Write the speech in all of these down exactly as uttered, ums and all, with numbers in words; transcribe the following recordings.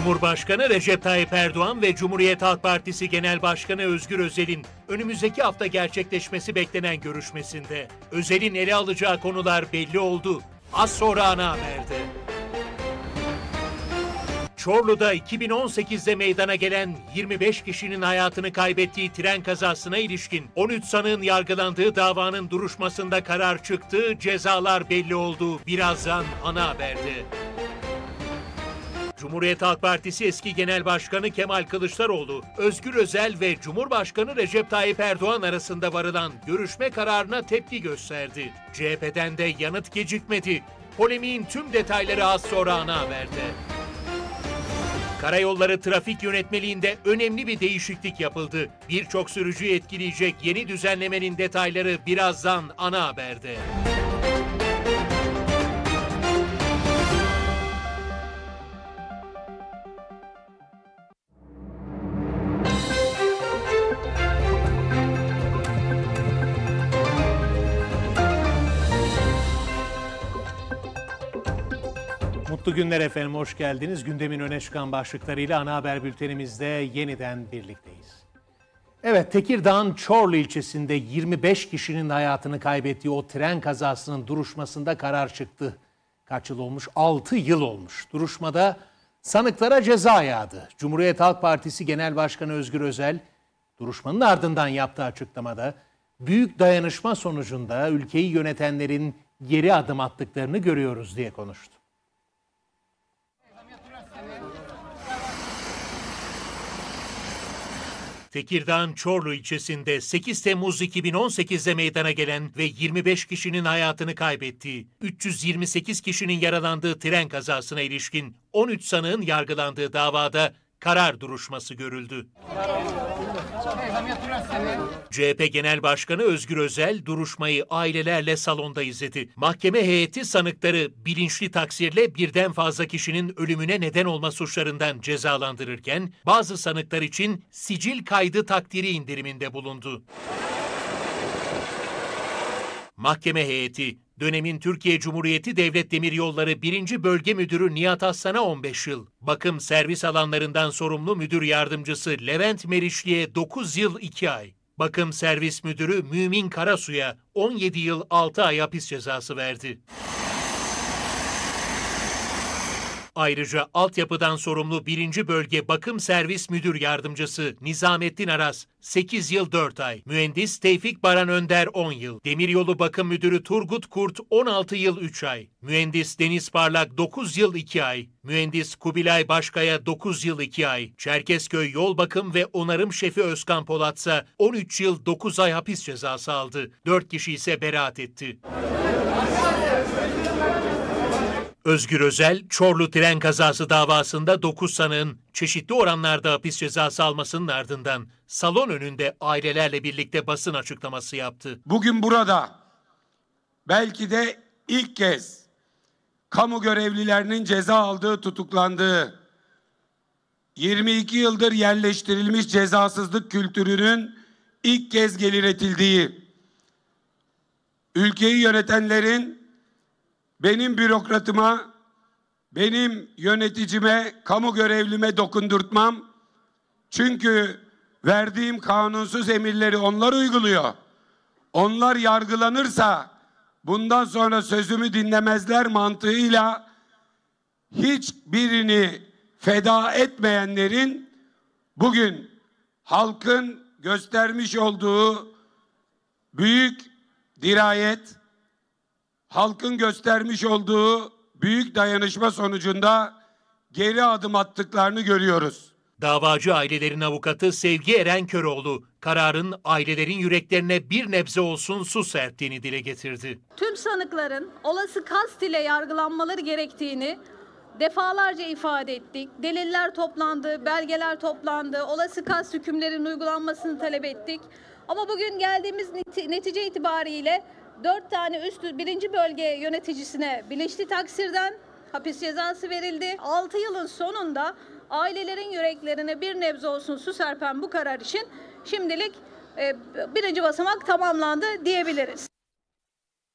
Cumhurbaşkanı Recep Tayyip Erdoğan ve Cumhuriyet Halk Partisi Genel Başkanı Özgür Özel'in önümüzdeki hafta gerçekleşmesi beklenen görüşmesinde Özel'in ele alacağı konular belli oldu. Az sonra ana haberde. Çorlu'da iki bin on sekizde meydana gelen yirmi beş kişinin hayatını kaybettiği tren kazasına ilişkin on üç sanığın yargılandığı davanın duruşmasında karar çıktı, cezalar belli oldu. Birazdan ana haberde. Cumhuriyet Halk Partisi eski Genel Başkanı Kemal Kılıçdaroğlu, Özgür Özel ve Cumhurbaşkanı Recep Tayyip Erdoğan arasında varılan görüşme kararına tepki gösterdi. C H P'den de yanıt gecikmedi. Polemiğin tüm detayları az sonra ana haberde. Karayolları trafik yönetmeliğinde önemli bir değişiklik yapıldı. Birçok sürücüyü etkileyecek yeni düzenlemenin detayları birazdan ana haberde. Mutlu günler efendim, hoş geldiniz. Gündemin öne çıkan başlıklarıyla ana haber bültenimizde yeniden birlikteyiz. Evet, Tekirdağ'ın Çorlu ilçesinde yirmi beş kişinin hayatını kaybettiği o tren kazasının duruşmasında karar çıktı. Kaç yıl olmuş? altı yıl olmuş. Duruşmada sanıklara ceza yağdı. Cumhuriyet Halk Partisi Genel Başkanı Özgür Özel, duruşmanın ardından yaptığı açıklamada büyük dayanışma sonucunda ülkeyi yönetenlerin geri adım attıklarını görüyoruz diye konuştu. Tekirdağ'ın Çorlu ilçesinde sekiz Temmuz iki bin on sekizde meydana gelen ve yirmi beş kişinin hayatını kaybettiği, üç yüz yirmi sekiz kişinin yaralandığı tren kazasına ilişkin on üç sanığın yargılandığı davada karar duruşması görüldü. C H P Genel Başkanı Özgür Özel duruşmayı ailelerle salonda izledi. Mahkeme heyeti sanıkları bilinçli taksirle birden fazla kişinin ölümüne neden olma suçlarından cezalandırırken bazı sanıklar için sicil kaydı takdiri indiriminde bulundu. Mahkeme heyeti, dönemin Türkiye Cumhuriyeti Devlet Demiryolları birinci Bölge Müdürü Nihat Aslan'a on beş yıl, bakım servis alanlarından sorumlu müdür yardımcısı Levent Meriçli'ye dokuz yıl iki ay, bakım servis müdürü Mümin Karasu'ya on yedi yıl altı ay hapis cezası verdi. Ayrıca altyapıdan sorumlu birinci Bölge Bakım Servis Müdür Yardımcısı Nizamettin Aras sekiz yıl dört ay, mühendis Tevfik Baran Önder on yıl, Demiryolu Bakım Müdürü Turgut Kurt on altı yıl üç ay, mühendis Deniz Parlak dokuz yıl iki ay, mühendis Kubilay Başkaya dokuz yıl iki ay, Çerkezköy Yol Bakım ve Onarım Şefi Özkan Polatsa on üç yıl dokuz ay hapis cezası aldı. dört kişi ise beraat etti. Özgür Özel, Çorlu tren kazası davasında dokuz sanığın çeşitli oranlarda hapis cezası almasının ardından salon önünde ailelerle birlikte basın açıklaması yaptı. Bugün burada belki de ilk kez kamu görevlilerinin ceza aldığı, tutuklandığı, yirmi iki yıldır yerleştirilmiş cezasızlık kültürünün ilk kez geliştirildiği, ülkeyi yönetenlerin benim bürokratıma, benim yöneticime, kamu görevlime dokundurtmam. Çünkü verdiğim kanunsuz emirleri onlar uyguluyor. Onlar yargılanırsa bundan sonra sözümü dinlemezler mantığıyla hiçbirini feda etmeyenlerin bugün halkın göstermiş olduğu büyük dirayet, halkın göstermiş olduğu büyük dayanışma sonucunda geri adım attıklarını görüyoruz. Davacı ailelerin avukatı Sevgi Eren Köroğlu, kararın ailelerin yüreklerine bir nebze olsun su serptiğini dile getirdi. Tüm sanıkların olası kast ile yargılanmaları gerektiğini defalarca ifade ettik. Deliller toplandı, belgeler toplandı, olası kast hükümlerinin uygulanmasını talep ettik. Ama bugün geldiğimiz netice itibariyle dört tane üst birinci bölge yöneticisine bilinçli taksirden hapis cezası verildi. altı yılın sonunda ailelerin yüreklerine bir nebze olsun su serpen bu karar için şimdilik e, birinci basamak tamamlandı diyebiliriz.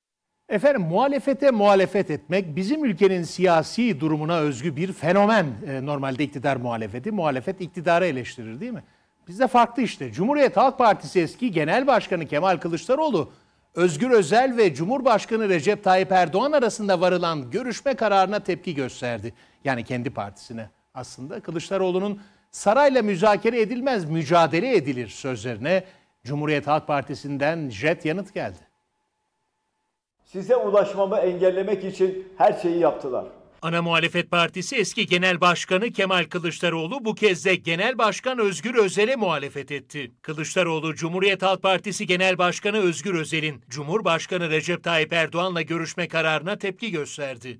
Efendim, muhalefete muhalefet etmek bizim ülkenin siyasi durumuna özgü bir fenomen. E, normalde iktidar muhalefeti, muhalefet iktidarı eleştirir değil mi? Bizde farklı işte. Cumhuriyet Halk Partisi eski Genel Başkanı Kemal Kılıçdaroğlu, Özgür Özel ve Cumhurbaşkanı Recep Tayyip Erdoğan arasında varılan görüşme kararına tepki gösterdi. Yani kendi partisine aslında. Kılıçdaroğlu'nun sarayla müzakere edilmez, mücadele edilir sözlerine Cumhuriyet Halk Partisi'nden jet yanıt geldi. Size ulaşmamı engellemek için her şeyi yaptılar. Ana Muhalefet Partisi eski Genel Başkanı Kemal Kılıçdaroğlu bu kez de Genel Başkan Özgür Özel'e muhalefet etti. Kılıçdaroğlu, Cumhuriyet Halk Partisi Genel Başkanı Özgür Özel'in Cumhurbaşkanı Recep Tayyip Erdoğan'la görüşme kararına tepki gösterdi.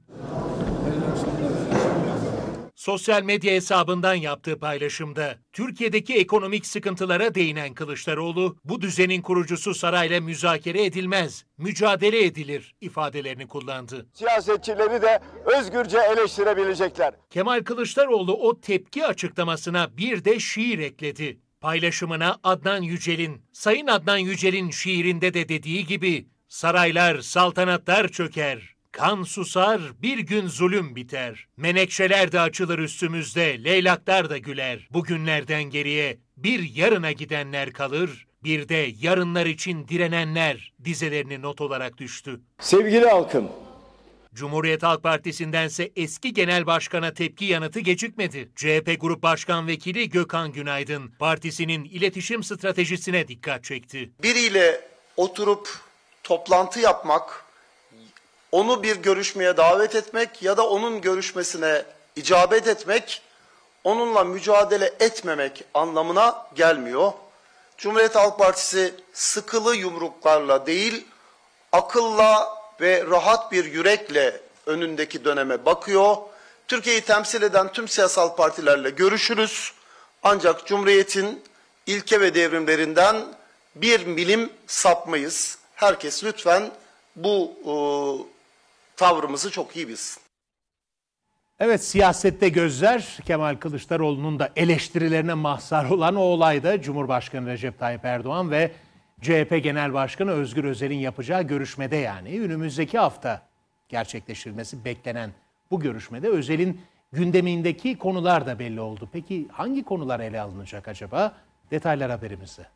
Sosyal medya hesabından yaptığı paylaşımda Türkiye'deki ekonomik sıkıntılara değinen Kılıçdaroğlu, bu düzenin kurucusu sarayla müzakere edilmez, mücadele edilir ifadelerini kullandı. Siyasetçileri de özgürce eleştirebilecekler. Kemal Kılıçdaroğlu o tepki açıklamasına bir de şiir ekledi. Paylaşımına Adnan Yücel'in, Sayın Adnan Yücel'in şiirinde de dediği gibi, saraylar, saltanatlar çöker. Kan susar, bir gün zulüm biter. Menekşeler de açılır üstümüzde, leylaklar da güler. Bugünlerden geriye bir yarına gidenler kalır, bir de yarınlar için direnenler dizelerini not olarak düştü. Sevgili halkım. Cumhuriyet Halk Partisi'ndense eski genel başkana tepki yanıtı gecikmedi. C H P Grup Başkan Vekili Gökhan Günaydın, partisinin iletişim stratejisine dikkat çekti. Biriyle oturup toplantı yapmak, onu bir görüşmeye davet etmek ya da onun görüşmesine icabet etmek, onunla mücadele etmemek anlamına gelmiyor. Cumhuriyet Halk Partisi sıkılı yumruklarla değil, akılla ve rahat bir yürekle önündeki döneme bakıyor. Türkiye'yi temsil eden tüm siyasal partilerle görüşürüz. Ancak Cumhuriyet'in ilke ve devrimlerinden bir milim sapmayız. Herkes lütfen bu e, tavrımızı çok iyi bilsin. Evet, siyasette gözler Kemal Kılıçdaroğlu'nun da eleştirilerine mahzar olan o olayda Cumhurbaşkanı Recep Tayyip Erdoğan ve C H P Genel Başkanı Özgür Özel'in yapacağı görüşmede, yani önümüzdeki hafta gerçekleştirilmesi beklenen bu görüşmede Özel'in gündemindeki konular da belli oldu. Peki hangi konular ele alınacak acaba? Detaylar haberimizde.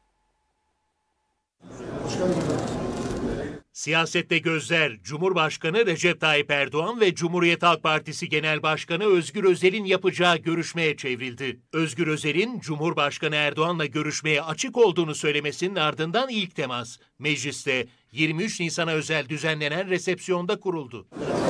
Siyasette gözler Cumhurbaşkanı Recep Tayyip Erdoğan ve Cumhuriyet Halk Partisi Genel Başkanı Özgür Özel'in yapacağı görüşmeye çevrildi. Özgür Özel'in Cumhurbaşkanı Erdoğan'la görüşmeye açık olduğunu söylemesinin ardından ilk temas mecliste yirmi üç Nisan'a özel düzenlenen resepsiyonda kuruldu.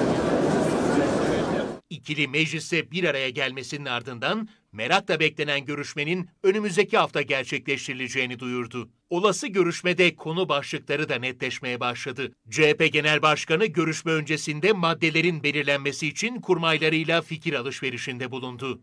İkili mecliste bir araya gelmesinin ardından merakla beklenen görüşmenin önümüzdeki hafta gerçekleştirileceğini duyurdu. Olası görüşmede konu başlıkları da netleşmeye başladı. C H P Genel Başkanı görüşme öncesinde maddelerin belirlenmesi için kurmaylarıyla fikir alışverişinde bulundu.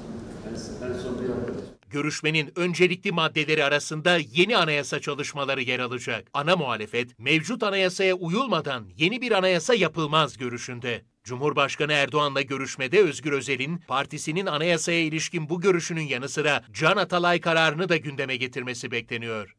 Görüşmenin öncelikli maddeleri arasında yeni anayasa çalışmaları yer alacak. Ana muhalefet, mevcut anayasaya uyulmadan yeni bir anayasa yapılmaz görüşünde. Cumhurbaşkanı Erdoğan'la görüşmede Özgür Özel'in partisinin anayasaya ilişkin bu görüşünün yanı sıra Can Atalay kararını da gündeme getirmesi bekleniyor.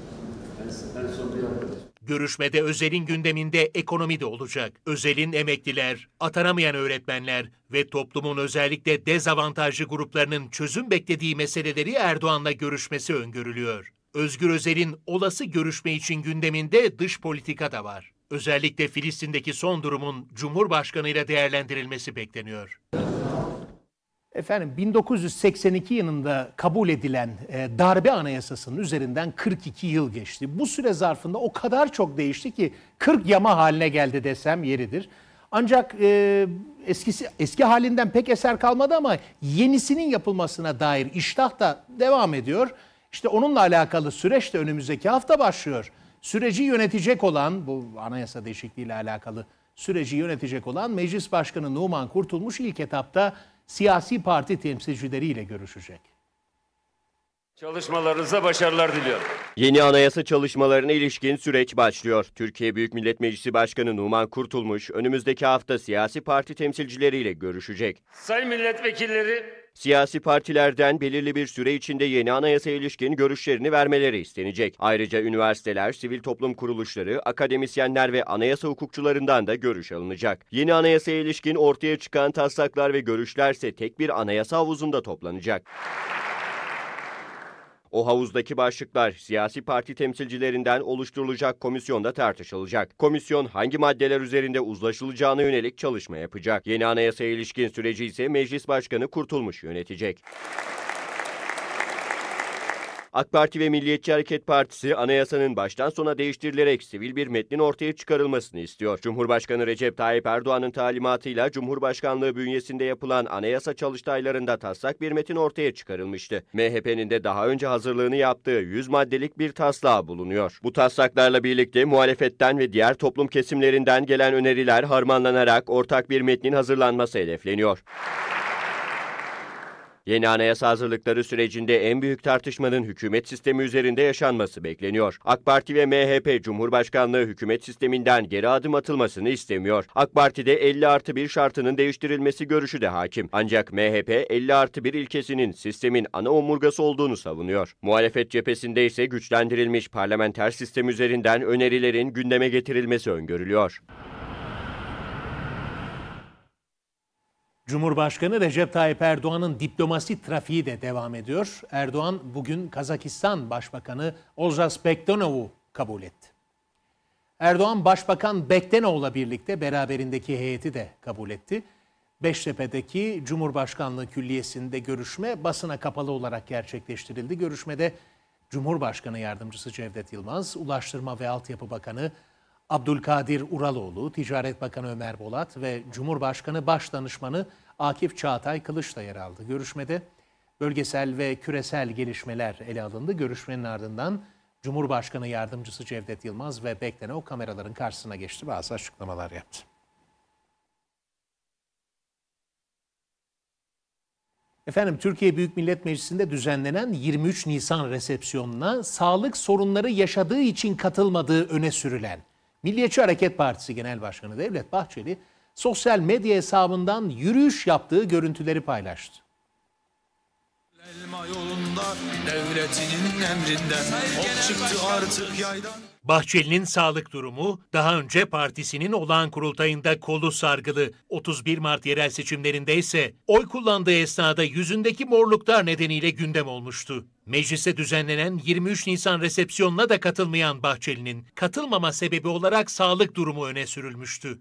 Görüşmede Özel'in gündeminde ekonomi de olacak. Özel'in emekliler, atanamayan öğretmenler ve toplumun özellikle dezavantajlı gruplarının çözüm beklediği meseleleri Erdoğan'la görüşmesi öngörülüyor. Özgür Özel'in olası görüşme için gündeminde dış politika da var. Özellikle Filistin'deki son durumun Cumhurbaşkanı ile değerlendirilmesi bekleniyor. Efendim, bin dokuz yüz seksen iki yılında kabul edilen e, darbe anayasasının üzerinden kırk iki yıl geçti. Bu süre zarfında o kadar çok değişti ki kırk yama haline geldi desem yeridir. Ancak e, eskisi eski halinden pek eser kalmadı ama yenisinin yapılmasına dair iştah da devam ediyor. İşte onunla alakalı süreç de önümüzdeki hafta başlıyor. Süreci yönetecek olan, bu anayasa değişikliğiyle alakalı süreci yönetecek olan Meclis Başkanı Numan Kurtulmuş ilk etapta siyasi parti temsilcileriyle görüşecek. Çalışmalarınıza başarılar diliyorum. Yeni anayasa çalışmalarına ilişkin süreç başlıyor. Türkiye Büyük Millet Meclisi Başkanı Numan Kurtulmuş önümüzdeki hafta siyasi parti temsilcileriyle görüşecek. Sayın milletvekilleri, Siyasi partilerden belirli bir süre içinde yeni anayasaya ilişkin görüşlerini vermeleri istenecek. Ayrıca üniversiteler, sivil toplum kuruluşları, akademisyenler ve anayasa hukukçularından da görüş alınacak. Yeni anayasaya ilişkin ortaya çıkan taslaklar ve görüşlerse tek bir anayasa havuzunda toplanacak. O havuzdaki başlıklar siyasi parti temsilcilerinden oluşturulacak komisyonda tartışılacak. Komisyon hangi maddeler üzerinde uzlaşılacağına yönelik çalışma yapacak. Yeni anayasaya ilişkin süreci ise Meclis Başkanı Kurtulmuş yönetecek. AK Parti ve Milliyetçi Hareket Partisi anayasanın baştan sona değiştirilerek sivil bir metnin ortaya çıkarılmasını istiyor. Cumhurbaşkanı Recep Tayyip Erdoğan'ın talimatıyla Cumhurbaşkanlığı bünyesinde yapılan anayasa çalıştaylarında taslak bir metin ortaya çıkarılmıştı. M H P'nin de daha önce hazırlığını yaptığı yüz maddelik bir taslağı bulunuyor. Bu taslaklarla birlikte muhalefetten ve diğer toplum kesimlerinden gelen öneriler harmanlanarak ortak bir metnin hazırlanması hedefleniyor. Yeni anayasa hazırlıkları sürecinde en büyük tartışmanın hükümet sistemi üzerinde yaşanması bekleniyor. AK Parti ve M H P Cumhurbaşkanlığı hükümet sisteminden geri adım atılmasını istemiyor. AK Parti'de elli artı bir şartının değiştirilmesi görüşü de hakim. Ancak M H P elli artı bir ilkesinin sistemin ana omurgası olduğunu savunuyor. Muhalefet cephesinde ise güçlendirilmiş parlamenter sistem üzerinden önerilerin gündeme getirilmesi öngörülüyor. Cumhurbaşkanı Recep Tayyip Erdoğan'ın diplomasi trafiği de devam ediyor. Erdoğan bugün Kazakistan Başbakanı Olzas Bektanov'u kabul etti. Erdoğan Başbakan Bektanov'la birlikte beraberindeki heyeti de kabul etti. Beştepe'deki Cumhurbaşkanlığı Külliyesi'nde görüşme basına kapalı olarak gerçekleştirildi. Görüşmede Cumhurbaşkanı Yardımcısı Cevdet Yılmaz, Ulaştırma ve Altyapı Bakanı Abdülkadir Uraloğlu, Ticaret Bakanı Ömer Bolat ve Cumhurbaşkanı Başdanışmanı Akif Çağatay Kılıç da yer aldı. Görüşmede bölgesel ve küresel gelişmeler ele alındı. Görüşmenin ardından Cumhurbaşkanı Yardımcısı Cevdet Yılmaz ve Bektanov kameraların karşısına geçti, bazı açıklamalar yaptı. Efendim, Türkiye Büyük Millet Meclisi'nde düzenlenen yirmi üç Nisan resepsiyonuna sağlık sorunları yaşadığı için katılmadığı öne sürülen Milliyetçi Hareket Partisi Genel Başkanı Devlet Bahçeli, sosyal medya hesabından yürüyüş yaptığı görüntüleri paylaştı. Elma yolunda devletinin emrinden ok çıktı artık yaydan. Bahçeli'nin sağlık durumu daha önce partisinin olağan kurultayında kolu sargılı. otuz bir Mart yerel seçimlerinde ise oy kullandığı esnada yüzündeki morluklar nedeniyle gündem olmuştu. Mecliste düzenlenen yirmi üç Nisan resepsiyonuna da katılmayan Bahçeli'nin katılmama sebebi olarak sağlık durumu öne sürülmüştü.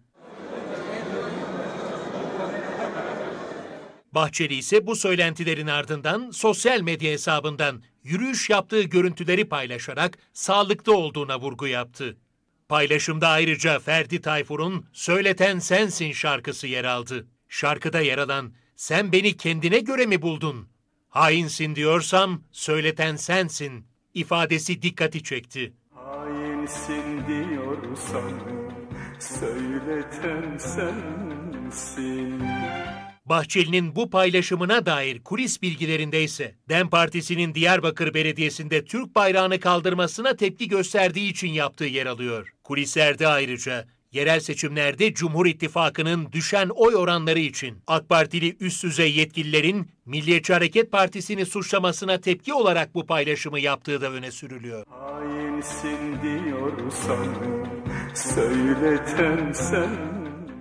Bahçeli ise bu söylentilerin ardından sosyal medya hesabından yürüyüş yaptığı görüntüleri paylaşarak sağlıklı olduğuna vurgu yaptı. Paylaşımda ayrıca Ferdi Tayfur'un "Söyleten Sensin" şarkısı yer aldı. Şarkıda yer alan "Sen beni kendine göre mi buldun? Hainsin diyorsam söyleten sensin" ifadesi dikkati çekti. Hainsin diyorsam söyleten sensin. Bahçeli'nin bu paylaşımına dair kulis bilgilerinde ise DEM Partisi'nin Diyarbakır Belediyesi'nde Türk bayrağını kaldırmasına tepki gösterdiği için yaptığı yer alıyor. Kulislerde ayrıca yerel seçimlerde Cumhur İttifakı'nın düşen oy oranları için AK Partili üst düzey yetkililerin Milliyetçi Hareket Partisi'ni suçlamasına tepki olarak bu paylaşımı yaptığı da öne sürülüyor. Hainsin diyorsam söyleten sensin.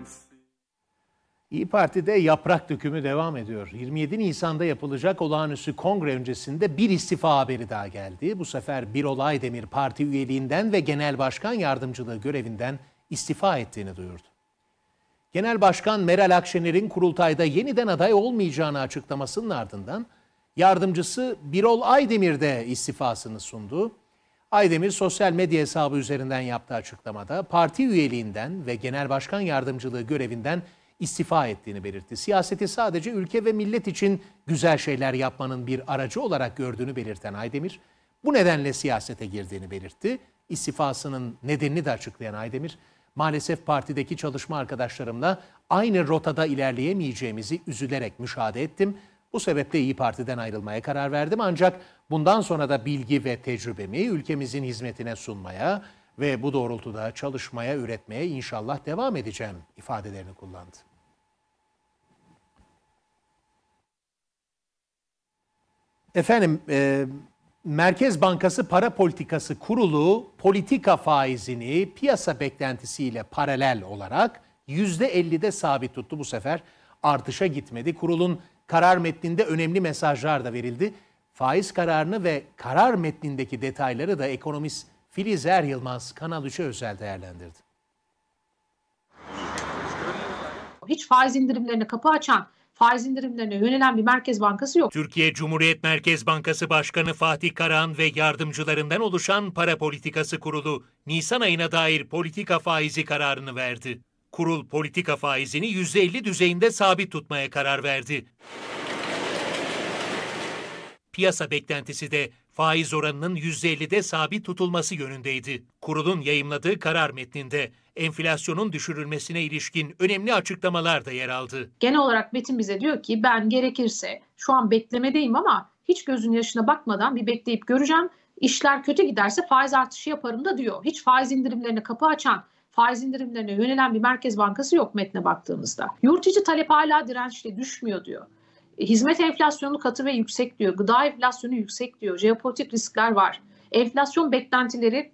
İYİ Parti'de yaprak dökümü devam ediyor. yirmi yedi Nisan'da yapılacak olağanüstü kongre öncesinde bir istifa haberi daha geldi. Bu sefer Birol Aydemir parti üyeliğinden ve genel başkan yardımcılığı görevinden istifa ettiğini duyurdu. Genel Başkan Meral Akşener'in kurultayda yeniden aday olmayacağını açıklamasının ardından yardımcısı Birol Aydemir de istifasını sundu. Aydemir sosyal medya hesabı üzerinden yaptığı açıklamada parti üyeliğinden ve genel başkan yardımcılığı görevinden istifa ettiğini belirtti. Siyaseti sadece ülke ve millet için güzel şeyler yapmanın bir aracı olarak gördüğünü belirten Aydemir, bu nedenle siyasete girdiğini belirtti. İstifasının nedenini de açıklayan Aydemir, maalesef partideki çalışma arkadaşlarımla aynı rotada ilerleyemeyeceğimizi üzülerek müşahede ettim. Bu sebeple İYİ Parti'den ayrılmaya karar verdim ancak bundan sonra da bilgi ve tecrübemi ülkemizin hizmetine sunmaya ve bu doğrultuda çalışmaya, üretmeye inşallah devam edeceğim ifadelerini kullandı. Efendim, e, Merkez Bankası Para Politikası Kurulu politika faizini piyasa beklentisiyle paralel olarak yüzde ellide sabit tuttu. Bu sefer artışa gitmedi. Kurulun karar metninde önemli mesajlar da verildi. Faiz kararını ve karar metnindeki detayları da ekonomist Filiz Er Yılmaz Kanal üç'e özel değerlendirdi. Hiç faiz indirimlerine kapı açan, faiz indirimlerine yönelen bir Merkez Bankası yok. Türkiye Cumhuriyet Merkez Bankası Başkanı Fatih Karahan ve yardımcılarından oluşan Para Politikası Kurulu, Nisan ayına dair politika faizi kararını verdi. Kurul politika faizini yüzde elli düzeyinde sabit tutmaya karar verdi. Piyasa beklentisi de faiz oranının yüzde ellide sabit tutulması yönündeydi. Kurulun yayımladığı karar metninde enflasyonun düşürülmesine ilişkin önemli açıklamalar da yer aldı. Genel olarak metin bize diyor ki ben gerekirse şu an beklemedeyim ama hiç gözün yaşına bakmadan bir bekleyip göreceğim. İşler kötü giderse faiz artışı yaparım da diyor. Hiç faiz indirimlerine kapı açan, faiz indirimlerine yönelen bir Merkez Bankası yok metne baktığımızda. Yurt içi talep hala dirençli, düşmüyor diyor. Hizmet enflasyonu katı ve yüksek diyor. Gıda enflasyonu yüksek diyor. Jeopolitik riskler var. Enflasyon beklentileri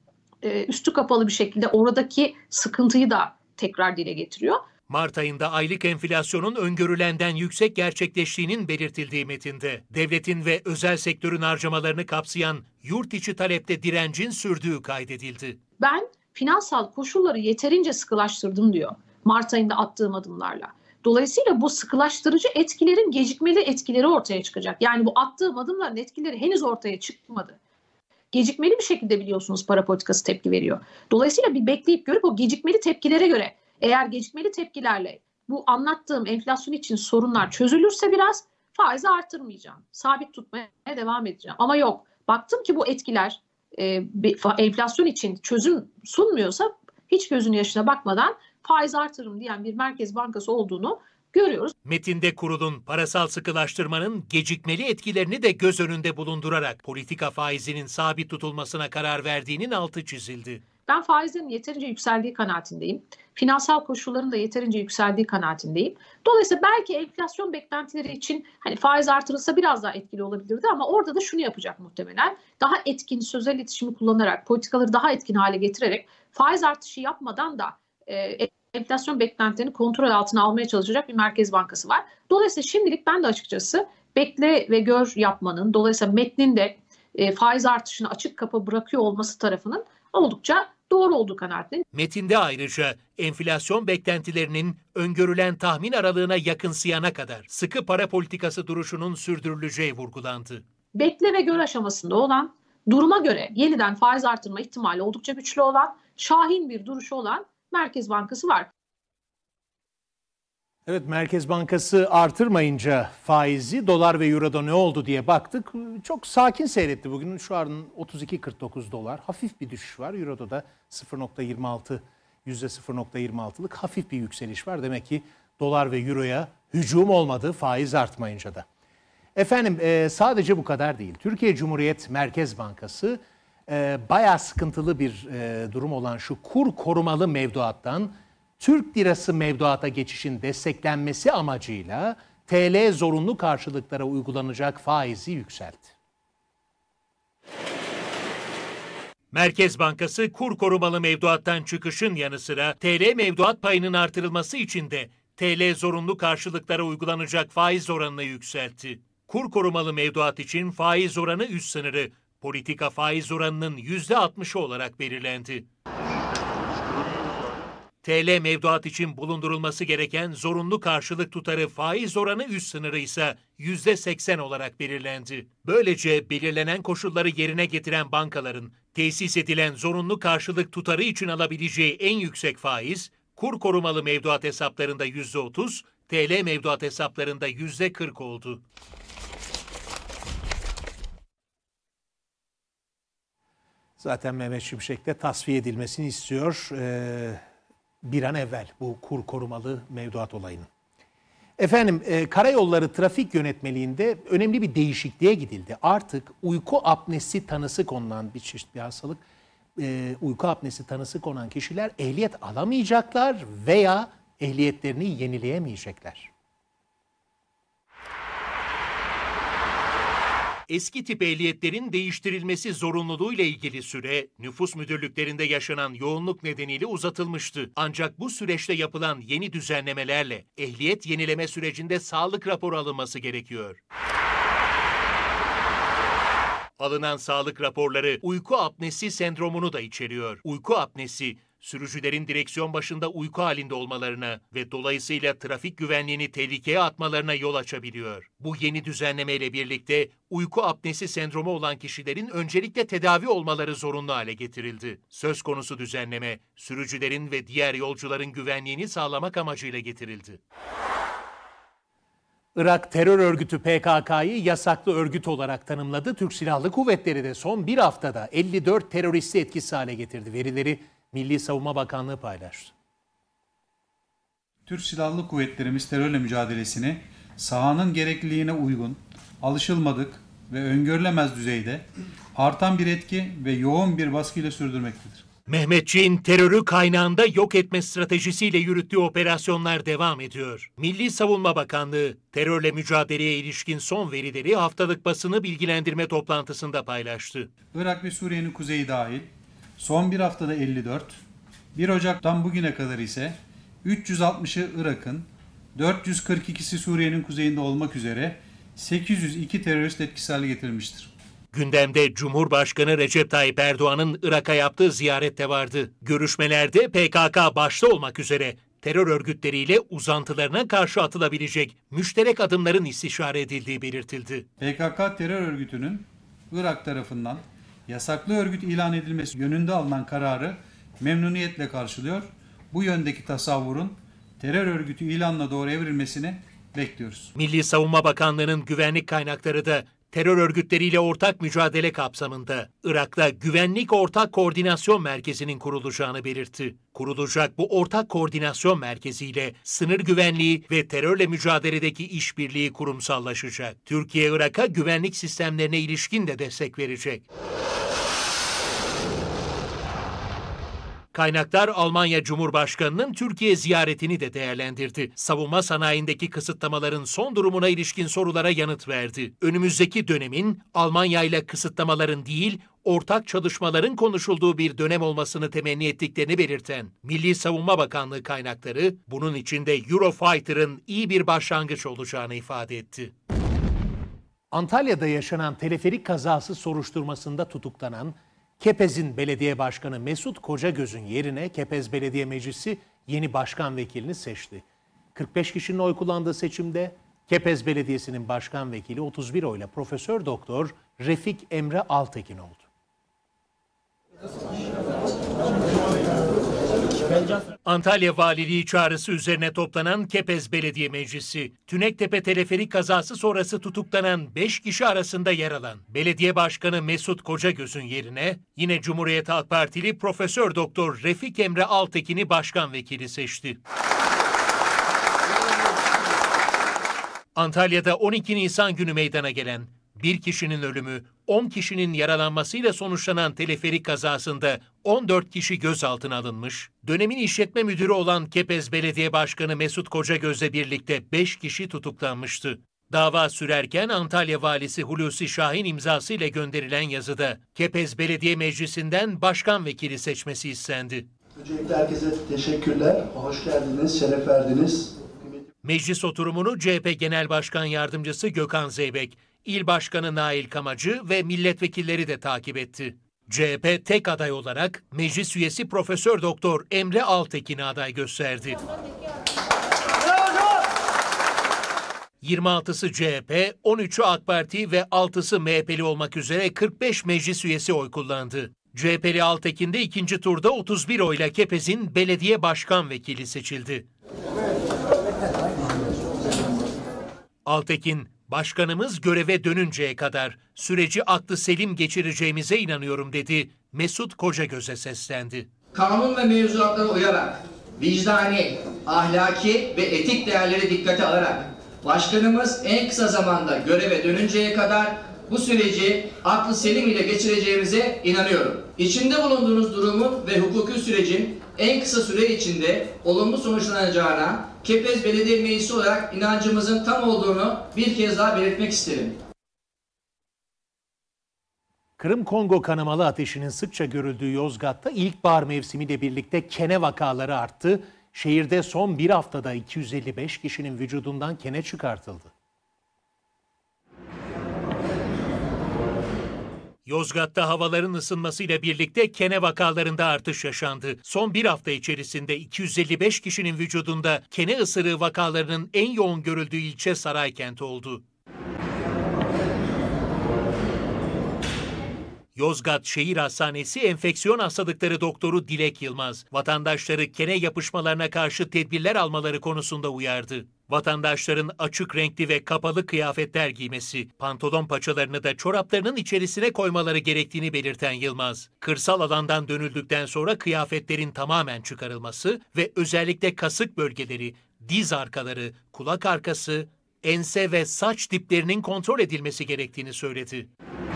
e, üstü kapalı bir şekilde oradaki sıkıntıyı da tekrar dile getiriyor. Mart ayında aylık enflasyonun öngörülenden yüksek gerçekleştiğinin belirtildiği metinde, devletin ve özel sektörün harcamalarını kapsayan yurt içi talepte direncin sürdüğü kaydedildi. Ben finansal koşulları yeterince sıkılaştırdım diyor Mart ayında attığım adımlarla. Dolayısıyla bu sıkılaştırıcı etkilerin gecikmeli etkileri ortaya çıkacak. Yani bu attığım adımların etkileri henüz ortaya çıkmadı. Gecikmeli bir şekilde biliyorsunuz para politikası tepki veriyor. Dolayısıyla bir bekleyip görüp o gecikmeli tepkilere göre eğer gecikmeli tepkilerle bu anlattığım enflasyon için sorunlar çözülürse biraz faizi artırmayacağım. Sabit tutmaya devam edeceğim. Ama yok, baktım ki bu etkiler e, enflasyon için çözüm sunmuyorsa hiç gözünün yaşına bakmadan faiz artırım diyen bir Merkez Bankası olduğunu görüyoruz. Metinde kurulun parasal sıkılaştırmanın gecikmeli etkilerini de göz önünde bulundurarak politika faizinin sabit tutulmasına karar verdiğinin altı çizildi. Ben faizlerin yeterince yükseldiği kanaatindeyim. Finansal koşulların da yeterince yükseldiği kanaatindeyim. Dolayısıyla belki enflasyon beklentileri için hani faiz artırılsa biraz daha etkili olabilirdi ama orada da şunu yapacak muhtemelen. Daha etkin sözel iletişimi kullanarak, politikaları daha etkin hale getirerek faiz artışı yapmadan da e, enflasyon beklentilerini kontrol altına almaya çalışacak bir Merkez Bankası var. Dolayısıyla şimdilik ben de açıkçası bekle ve gör yapmanın, dolayısıyla metninde e, faiz artışını açık kapı bırakıyor olması tarafının oldukça doğru olduğu kanaatindeyim. Metinde ayrıca enflasyon beklentilerinin öngörülen tahmin aralığına yakınsayana kadar sıkı para politikası duruşunun sürdürüleceği vurgulandı. Bekle ve gör aşamasında olan, duruma göre yeniden faiz artırma ihtimali oldukça güçlü olan, şahin bir duruşu olan Merkez Bankası var. Evet, Merkez Bankası artırmayınca faizi dolar ve euroda ne oldu diye baktık. Çok sakin seyretti bugün. Şu an otuz iki kırk dokuz dolar. Hafif bir düşüş var. Euroda da sıfır nokta yirmi altı, yüzde sıfır nokta yirmi altılık hafif bir yükseliş var. Demek ki dolar ve euroya hücum olmadı faiz artmayınca da. Efendim e, sadece bu kadar değil. Türkiye Cumhuriyet Merkez Bankası e, bayağı sıkıntılı bir e, durum olan şu kur korumalı mevduattan Türk lirası mevduata geçişin desteklenmesi amacıyla T L zorunlu karşılıklara uygulanacak faizi yükseltti. Merkez Bankası kur korumalı mevduattan çıkışın yanı sıra T L mevduat payının artırılması için de T L zorunlu karşılıklara uygulanacak faiz oranını yükseltti. Kur korumalı mevduat için faiz oranı üst sınırı politika faiz oranının yüzde altmışı olarak belirlendi. T L mevduat için bulundurulması gereken zorunlu karşılık tutarı faiz oranı üst sınırı ise yüzde seksen olarak belirlendi. Böylece belirlenen koşulları yerine getiren bankaların tesis edilen zorunlu karşılık tutarı için alabileceği en yüksek faiz, kur korumalı mevduat hesaplarında yüzde otuz, T L mevduat hesaplarında yüzde kırk oldu. Zaten Mehmet Şimşek de tasfiye edilmesini istiyor. Ee, bir an evvel bu kur korumalı mevduat olayının. Efendim e, karayolları trafik yönetmeliğinde önemli bir değişikliğe gidildi. Artık uyku apnesi tanısı konulan bir çeşit bir hastalık. E, uyku apnesi tanısı konan kişiler ehliyet alamayacaklar veya ehliyetlerini yenileyemeyecekler. Eski tip ehliyetlerin değiştirilmesi zorunluluğuyla ilgili süre, nüfus müdürlüklerinde yaşanan yoğunluk nedeniyle uzatılmıştı. Ancak bu süreçte yapılan yeni düzenlemelerle ehliyet yenileme sürecinde sağlık raporu alınması gerekiyor. Alınan sağlık raporları uyku apnesi sendromunu da içeriyor. Uyku apnesi, sürücülerin direksiyon başında uyku halinde olmalarına ve dolayısıyla trafik güvenliğini tehlikeye atmalarına yol açabiliyor. Bu yeni düzenlemeyle birlikte uyku apnesi sendromu olan kişilerin öncelikle tedavi olmaları zorunlu hale getirildi. Söz konusu düzenleme, sürücülerin ve diğer yolcuların güvenliğini sağlamak amacıyla getirildi. Irak terör örgütü P K K'yı yasaklı örgüt olarak tanımladı. Türk Silahlı Kuvvetleri de son bir haftada elli dört teröristi etkisiz hale getirdi. Verileri Milli Savunma Bakanlığı paylaştı. Türk Silahlı Kuvvetlerimiz terörle mücadelesini sahanın gerekliliğine uygun, alışılmadık ve öngörülemez düzeyde artan bir etki ve yoğun bir baskıyla sürdürmektedir. Mehmetçiğin terörü kaynağında yok etme stratejisiyle yürüttüğü operasyonlar devam ediyor. Milli Savunma Bakanlığı terörle mücadeleye ilişkin son verileri haftalık basını bilgilendirme toplantısında paylaştı. Irak ve Suriye'nin kuzeyi dahil son bir haftada elli dört, bir Ocak'tan bugüne kadar ise üç yüz altmışı Irak'ın, dört yüz kırk ikisi Suriye'nin kuzeyinde olmak üzere sekiz yüz iki terörist etkisiz hale getirilmiştir. Gündemde Cumhurbaşkanı Recep Tayyip Erdoğan'ın Irak'a yaptığı ziyaret de vardı. Görüşmelerde P K K başta olmak üzere terör örgütleriyle uzantılarına karşı atılabilecek müşterek adımların istişare edildiği belirtildi. P K K terör örgütünün Irak tarafından yasaklı örgüt ilan edilmesi yönünde alınan kararı memnuniyetle karşılıyor. Bu yöndeki tasavvurun terör örgütü ilanına doğru evrilmesini bekliyoruz. Milli Savunma Bakanlığı'nın güvenlik kaynakları da terör örgütleriyle ortak mücadele kapsamında Irak'ta Güvenlik Ortak Koordinasyon Merkezi'nin kurulacağını belirtti. Kurulacak bu ortak koordinasyon merkeziyle sınır güvenliği ve terörle mücadeledeki işbirliği kurumsallaşacak. Türkiye, Irak'a güvenlik sistemlerine ilişkin de destek verecek. Kaynaklar Almanya Cumhurbaşkanı'nın Türkiye ziyaretini de değerlendirdi. Savunma sanayindeki kısıtlamaların son durumuna ilişkin sorulara yanıt verdi. Önümüzdeki dönemin Almanya ile kısıtlamaların değil, ortak çalışmaların konuşulduğu bir dönem olmasını temenni ettiklerini belirten Milli Savunma Bakanlığı kaynakları, bunun için de Eurofighter'ın iyi bir başlangıç olacağını ifade etti. Antalya'da yaşanan teleferik kazası soruşturmasında tutuklanan Kepez'in belediye başkanı Mesut Kocagöz'ün yerine Kepez Belediye Meclisi yeni başkan vekilini seçti. kırk beş kişinin oy kullandığı seçimde Kepez Belediyesi'nin başkan vekili otuz bir oyla Profesör Doktor Refik Emre Altekin oldu. Antalya Valiliği çağrısı üzerine toplanan Kepez Belediye Meclisi, Tünektepe teleferik kazası sonrası tutuklanan beş kişi arasında yer alan Belediye Başkanı Mesut Kocagöz'ün yerine yine Cumhuriyet Halk Partili Profesör Doktor Refik Emre Altekin'i başkan vekili seçti. Antalya'da on iki Nisan günü meydana gelen bir kişinin ölümü, on kişinin yaralanmasıyla sonuçlanan teleferik kazasında on dört kişi gözaltına alınmış, dönemin işletme müdürü olan Kepez Belediye Başkanı Mesut Kocagöz'le birlikte beş kişi tutuklanmıştı. Dava sürerken Antalya Valisi Hulusi Şahin imzasıyla gönderilen yazıda Kepez Belediye Meclisi'nden başkan vekili seçmesi istendi. Öncelikle herkese teşekkürler, hoş geldiniz, şeref verdiniz. Meclis oturumunu C H P Genel Başkan Yardımcısı Gökhan Zeybek, İl Başkanı Nail Kamacı ve milletvekilleri de takip etti. C H P tek aday olarak meclis üyesi Profesör Doktor Emre Altekin'i aday gösterdi. yirmi altısı C H P, on üçü AK Parti ve altısı M H P'li olmak üzere kırk beş meclis üyesi oy kullandı. C H P'li Altekin de ikinci turda otuz bir oyla Kepez'in belediye başkan vekili seçildi. Altekin, başkanımız göreve dönünceye kadar süreci aklı selim geçireceğimize inanıyorum dedi. Mesut Kocagöz'e seslendi. Kanun ve mevzuatlara uyarak vicdani, ahlaki ve etik değerleri dikkate alarak başkanımız en kısa zamanda göreve dönünceye kadar bu süreci aklı selim ile geçireceğimize inanıyorum. İçinde bulunduğunuz durumun ve hukuki sürecin en kısa süre içinde olumlu sonuçlanacağına Kepez Belediye Meclisi olarak inancımızın tam olduğunu bir kez daha belirtmek isterim. Kırım-Kongo kanamalı ateşinin sıkça görüldüğü Yozgat'ta ilkbahar mevsimiyle birlikte kene vakaları arttı. Şehirde son bir haftada iki yüz elli beş kişinin vücudundan kene çıkartıldı. Yozgat'ta havaların ısınmasıyla birlikte kene vakalarında artış yaşandı. Son bir hafta içerisinde iki yüz elli beş kişinin vücudunda kene ısırığı vakalarının en yoğun görüldüğü ilçe Saraykent oldu. Yozgat Şehir Hastanesi Enfeksiyon Hastalıkları Doktoru Dilek Yılmaz, vatandaşları kene yapışmalarına karşı tedbirler almaları konusunda uyardı. Vatandaşların açık renkli ve kapalı kıyafetler giymesi, pantolon paçalarını da çoraplarının içerisine koymaları gerektiğini belirten Yılmaz, kırsal alandan dönüldükten sonra kıyafetlerin tamamen çıkarılması ve özellikle kasık bölgeleri, diz arkaları, kulak arkası, ense ve saç diplerinin kontrol edilmesi gerektiğini söyledi.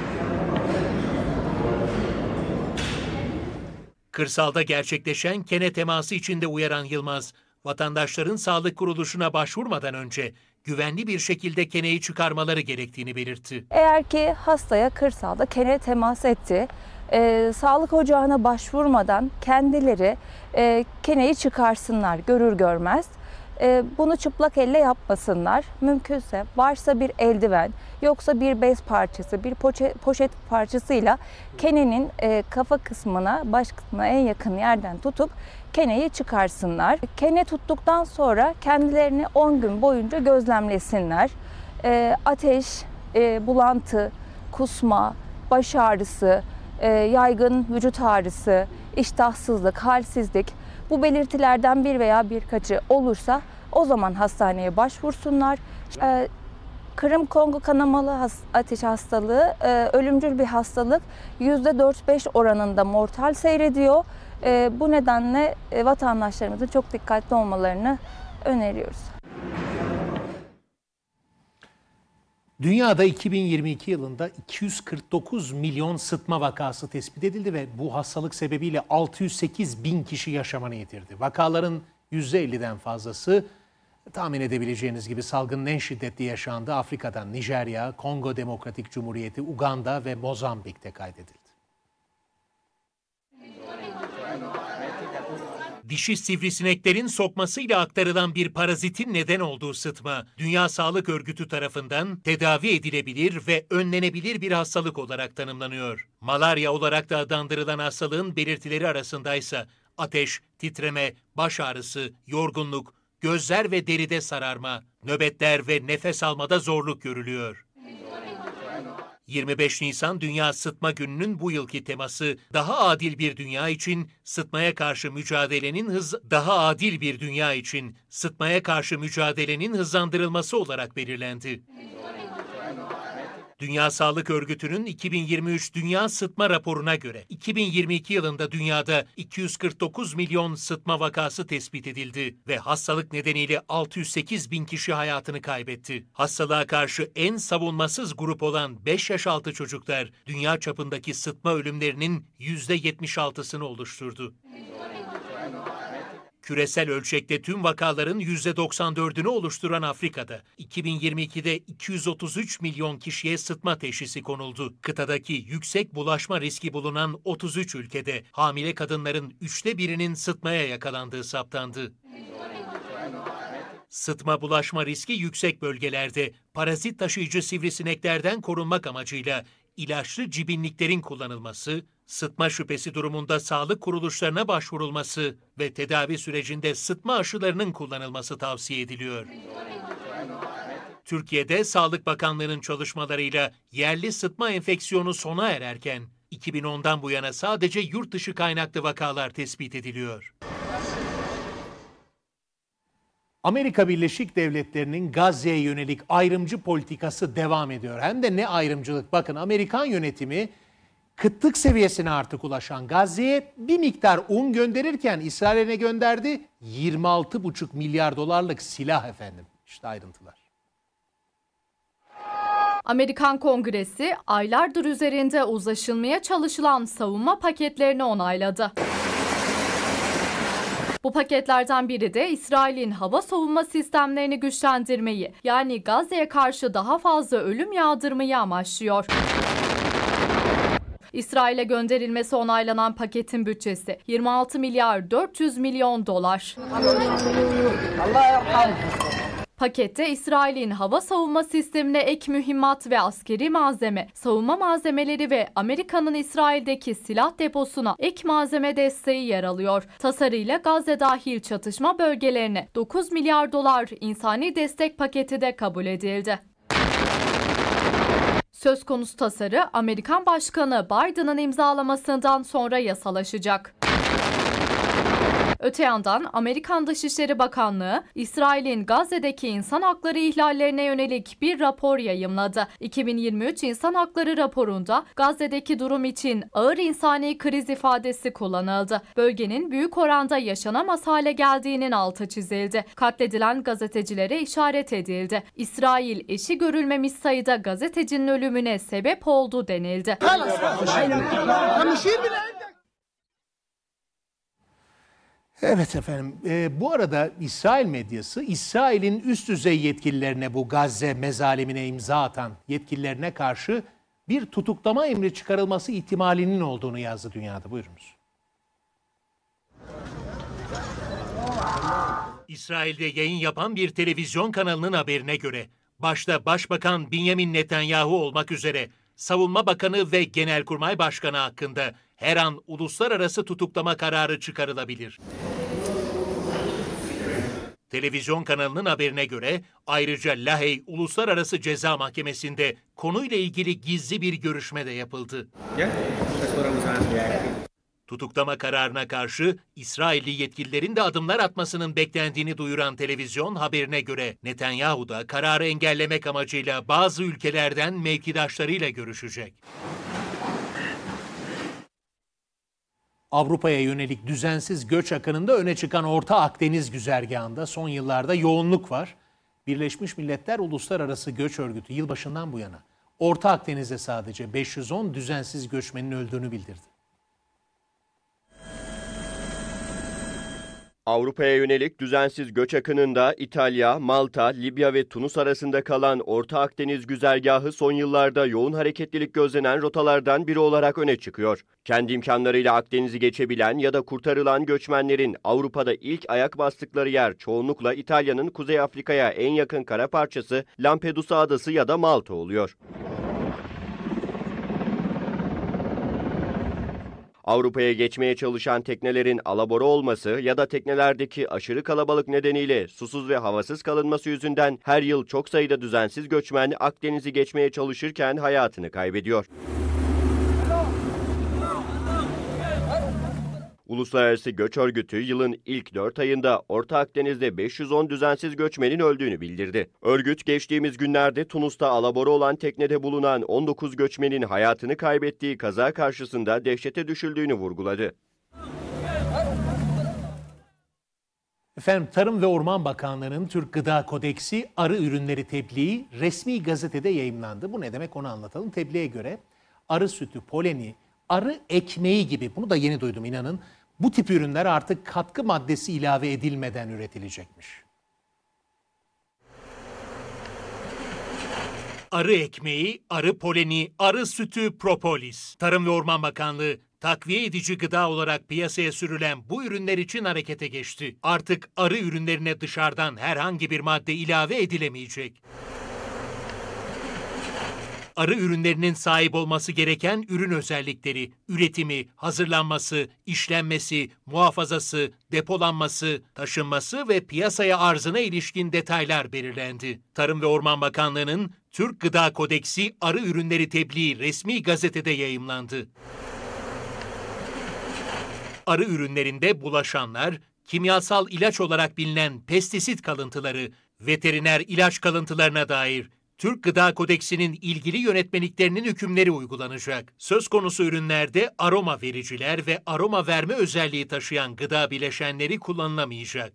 Kırsalda gerçekleşen kene teması içinde uyaran Yılmaz, vatandaşların sağlık kuruluşuna başvurmadan önce güvenli bir şekilde keneyi çıkarmaları gerektiğini belirtti. Eğer ki hastaya kırsalda kene temas etti, e, sağlık ocağına başvurmadan kendileri e, keneyi çıkarsınlar görür görmez. E, bunu çıplak elle yapmasınlar. Mümkünse varsa bir eldiven, yoksa bir bez parçası, bir poşet, poşet parçasıyla kenenin e, kafa kısmına, baş kısmına en yakın yerden tutup keneyi çıkarsınlar. Kene tuttuktan sonra kendilerini on gün boyunca gözlemlesinler. E, ateş, e, bulantı, kusma, baş ağrısı, e, yaygın vücut ağrısı, iştahsızlık, halsizlik, bu belirtilerden bir veya birkaçı olursa o zaman hastaneye başvursunlar. Ee, Kırım-Kongo kanamalı ateş hastalığı e, ölümcül bir hastalık. yüzde dört beş oranında mortal seyrediyor. E, bu nedenle e, vatandaşlarımızın çok dikkatli olmalarını öneriyoruz. Dünyada iki bin yirmi iki yılında iki yüz kırk dokuz milyon sıtma vakası tespit edildi ve bu hastalık sebebiyle altı yüz sekiz bin kişi yaşamını yitirdi. Vakaların yüzde elliden fazlası tahmin edebileceğiniz gibi salgının en şiddetli yaşandığı Afrika'dan Nijerya, Kongo Demokratik Cumhuriyeti, Uganda ve Mozambik'te kaydedildi. Dişi sivrisineklerin sokmasıyla aktarılan bir parazitin neden olduğu sıtma, Dünya Sağlık Örgütü tarafından tedavi edilebilir ve önlenebilir bir hastalık olarak tanımlanıyor. Malarya olarak da adlandırılan hastalığın belirtileri arasındaysa ateş, titreme, baş ağrısı, yorgunluk, gözler ve deride sararma, nöbetler ve nefes almada zorluk görülüyor. yirmi beş Nisan Dünya Sıtma Günü'nün bu yılki teması daha adil bir dünya için sıtmaya karşı mücadelenin hız daha adil bir dünya için sıtmaya karşı mücadelenin hızlandırılması olarak belirlendi. Dünya Sağlık Örgütü'nün iki bin yirmi üç Dünya Sıtma Raporu'na göre iki bin yirmi iki yılında dünyada iki yüz kırk dokuz milyon sıtma vakası tespit edildi ve hastalık nedeniyle altı yüz sekiz bin kişi hayatını kaybetti. Hastalığa karşı en savunmasız grup olan beş yaş altı çocuklar dünya çapındaki sıtma ölümlerinin yüzde yetmiş altısını oluşturdu. Küresel ölçekte tüm vakaların yüzde doksan dördünü oluşturan Afrika'da iki bin yirmi ikide iki yüz otuz üç milyon kişiye sıtma teşhisi konuldu. Kıtadaki yüksek bulaşma riski bulunan otuz üç ülkede hamile kadınların üçte birinin sıtmaya yakalandığı saptandı. Sıtma bulaşma riski yüksek bölgelerde parazit taşıyıcı sivrisineklerden korunmak amacıyla ilaçlı cibinliklerin kullanılması, sıtma şüphesi durumunda sağlık kuruluşlarına başvurulması ve tedavi sürecinde sıtma aşılarının kullanılması tavsiye ediliyor. Türkiye'de Sağlık Bakanlığı'nın çalışmalarıyla yerli sıtma enfeksiyonu sona ererken iki bin ondan bu yana sadece yurt dışı kaynaklı vakalar tespit ediliyor. Amerika Birleşik Devletleri'nin Gazze'ye yönelik ayrımcı politikası devam ediyor. Hem de ne ayrımcılık. Bakın, Amerikan yönetimi Kıtlık seviyesine artık ulaşan Gazze'ye bir miktar un gönderirken İsrail'e ne gönderdi? yirmi altı buçuk milyar dolarlık silah efendim. İşte ayrıntılar. Amerikan Kongresi aylardır üzerinde uzlaşılmaya çalışılan savunma paketlerini onayladı. Bu paketlerden biri de İsrail'in hava savunma sistemlerini güçlendirmeyi, yani Gazze'ye karşı daha fazla ölüm yağdırmayı amaçlıyor. İsrail'e gönderilmesi onaylanan paketin bütçesi yirmi altı milyar dört yüz milyon dolar. Pakette İsrail'in hava savunma sistemine ek mühimmat ve askeri malzeme, savunma malzemeleri ve Amerika'nın İsrail'deki silah deposuna ek malzeme desteği yer alıyor. Tasarıyla Gazze dahil çatışma bölgelerine dokuz milyar dolar insani destek paketi de kabul edildi. Söz konusu tasarı Amerikan Başkanı Biden'ın imzalamasından sonra yasalaşacak. Öte yandan Amerikan Dışişleri Bakanlığı, İsrail'in Gazze'deki insan hakları ihlallerine yönelik bir rapor yayımladı. iki bin yirmi üç İnsan Hakları raporunda Gazze'deki durum için ağır insani kriz ifadesi kullanıldı. Bölgenin büyük oranda yaşanamaz hale geldiğinin altı çizildi. Katledilen gazetecilere işaret edildi. İsrail eşi görülmemiş sayıda gazetecinin ölümüne sebep oldu denildi. Evet efendim, e, bu arada İsrail medyası, İsrail'in üst düzey yetkililerine, bu Gazze mezalimine imza atan yetkililerine karşı bir tutuklama emri çıkarılması ihtimalinin olduğunu yazdı dünyada. Buyurunuz. İsrail'de yayın yapan bir televizyon kanalının haberine göre, başta Başbakan Benjamin Netanyahu olmak üzere Savunma Bakanı ve Genelkurmay Başkanı hakkında her an uluslararası tutuklama kararı çıkarılabilir. Televizyon kanalının haberine göre ayrıca Lahey Uluslararası Ceza Mahkemesi'nde konuyla ilgili gizli bir görüşme de yapıldı. Tutuklama kararına karşı İsrailli yetkililerin de adımlar atmasının beklendiğini duyuran televizyon haberine göre Netanyahu da kararı engellemek amacıyla bazı ülkelerden mevkidaşlarıyla görüşecek. Avrupa'ya yönelik düzensiz göç akınında öne çıkan Orta Akdeniz güzergahında son yıllarda yoğunluk var. Birleşmiş Milletler Uluslararası Göç Örgütü yılbaşından bu yana Orta Akdeniz'de sadece beş yüz on düzensiz göçmenin öldüğünü bildirdi. Avrupa'ya yönelik düzensiz göç akınında İtalya, Malta, Libya ve Tunus arasında kalan Orta Akdeniz güzergahı son yıllarda yoğun hareketlilik gözlenen rotalardan biri olarak öne çıkıyor. Kendi imkanlarıyla Akdeniz'i geçebilen ya da kurtarılan göçmenlerin Avrupa'da ilk ayak bastıkları yer çoğunlukla İtalya'nın Kuzey Afrika'ya en yakın kara parçası Lampedusa adası ya da Malta oluyor. Avrupa'ya geçmeye çalışan teknelerin alabora olması ya da teknelerdeki aşırı kalabalık nedeniyle susuz ve havasız kalınması yüzünden her yıl çok sayıda düzensiz göçmen Akdeniz'i geçmeye çalışırken hayatını kaybediyor. Uluslararası Göç Örgütü yılın ilk dört ayında Orta Akdeniz'de beş yüz on düzensiz göçmenin öldüğünü bildirdi. Örgüt geçtiğimiz günlerde Tunus'ta alabora olan teknede bulunan on dokuz göçmenin hayatını kaybettiği kaza karşısında dehşete düşüldüğünü vurguladı. Efendim, Tarım ve Orman Bakanlığı'nın Türk Gıda Kodeksi arı ürünleri tebliği resmi gazetede yayımlandı. Bu ne demek, onu anlatalım. Tebliğe göre arı sütü, poleni, arı ekmeği gibi, bunu da yeni duydum inanın, bu tip ürünler artık katkı maddesi ilave edilmeden üretilecekmiş. Arı ekmeği, arı poleni, arı sütü, propolis. Tarım ve Orman Bakanlığı takviye edici gıda olarak piyasaya sürülen bu ürünler için harekete geçti. Artık arı ürünlerine dışarıdan herhangi bir madde ilave edilemeyecek. Arı ürünlerinin sahip olması gereken ürün özellikleri, üretimi, hazırlanması, işlenmesi, muhafazası, depolanması, taşınması ve piyasaya arzına ilişkin detaylar belirlendi. Tarım ve Orman Bakanlığı'nın Türk Gıda Kodeksi arı ürünleri tebliği resmi gazetede yayımlandı. Arı ürünlerinde bulaşanlar, kimyasal ilaç olarak bilinen pestisit kalıntıları, veteriner ilaç kalıntılarına dair Türk Gıda Kodeksinin ilgili yönetmeliklerinin hükümleri uygulanacak. Söz konusu ürünlerde aroma vericiler ve aroma verme özelliği taşıyan gıda bileşenleri kullanılamayacak.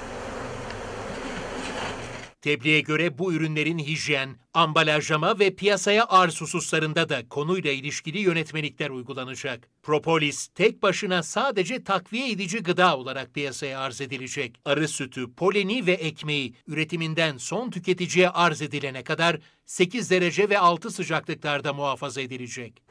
Tebliğe göre bu ürünlerin hijyen, ambalajlama ve piyasaya arz hususlarında da konuyla ilişkili yönetmelikler uygulanacak. Propolis tek başına sadece takviye edici gıda olarak piyasaya arz edilecek. Arı sütü, poleni ve ekmeği üretiminden son tüketiciye arz edilene kadar sekiz derece ve altı sıcaklıklarda muhafaza edilecek.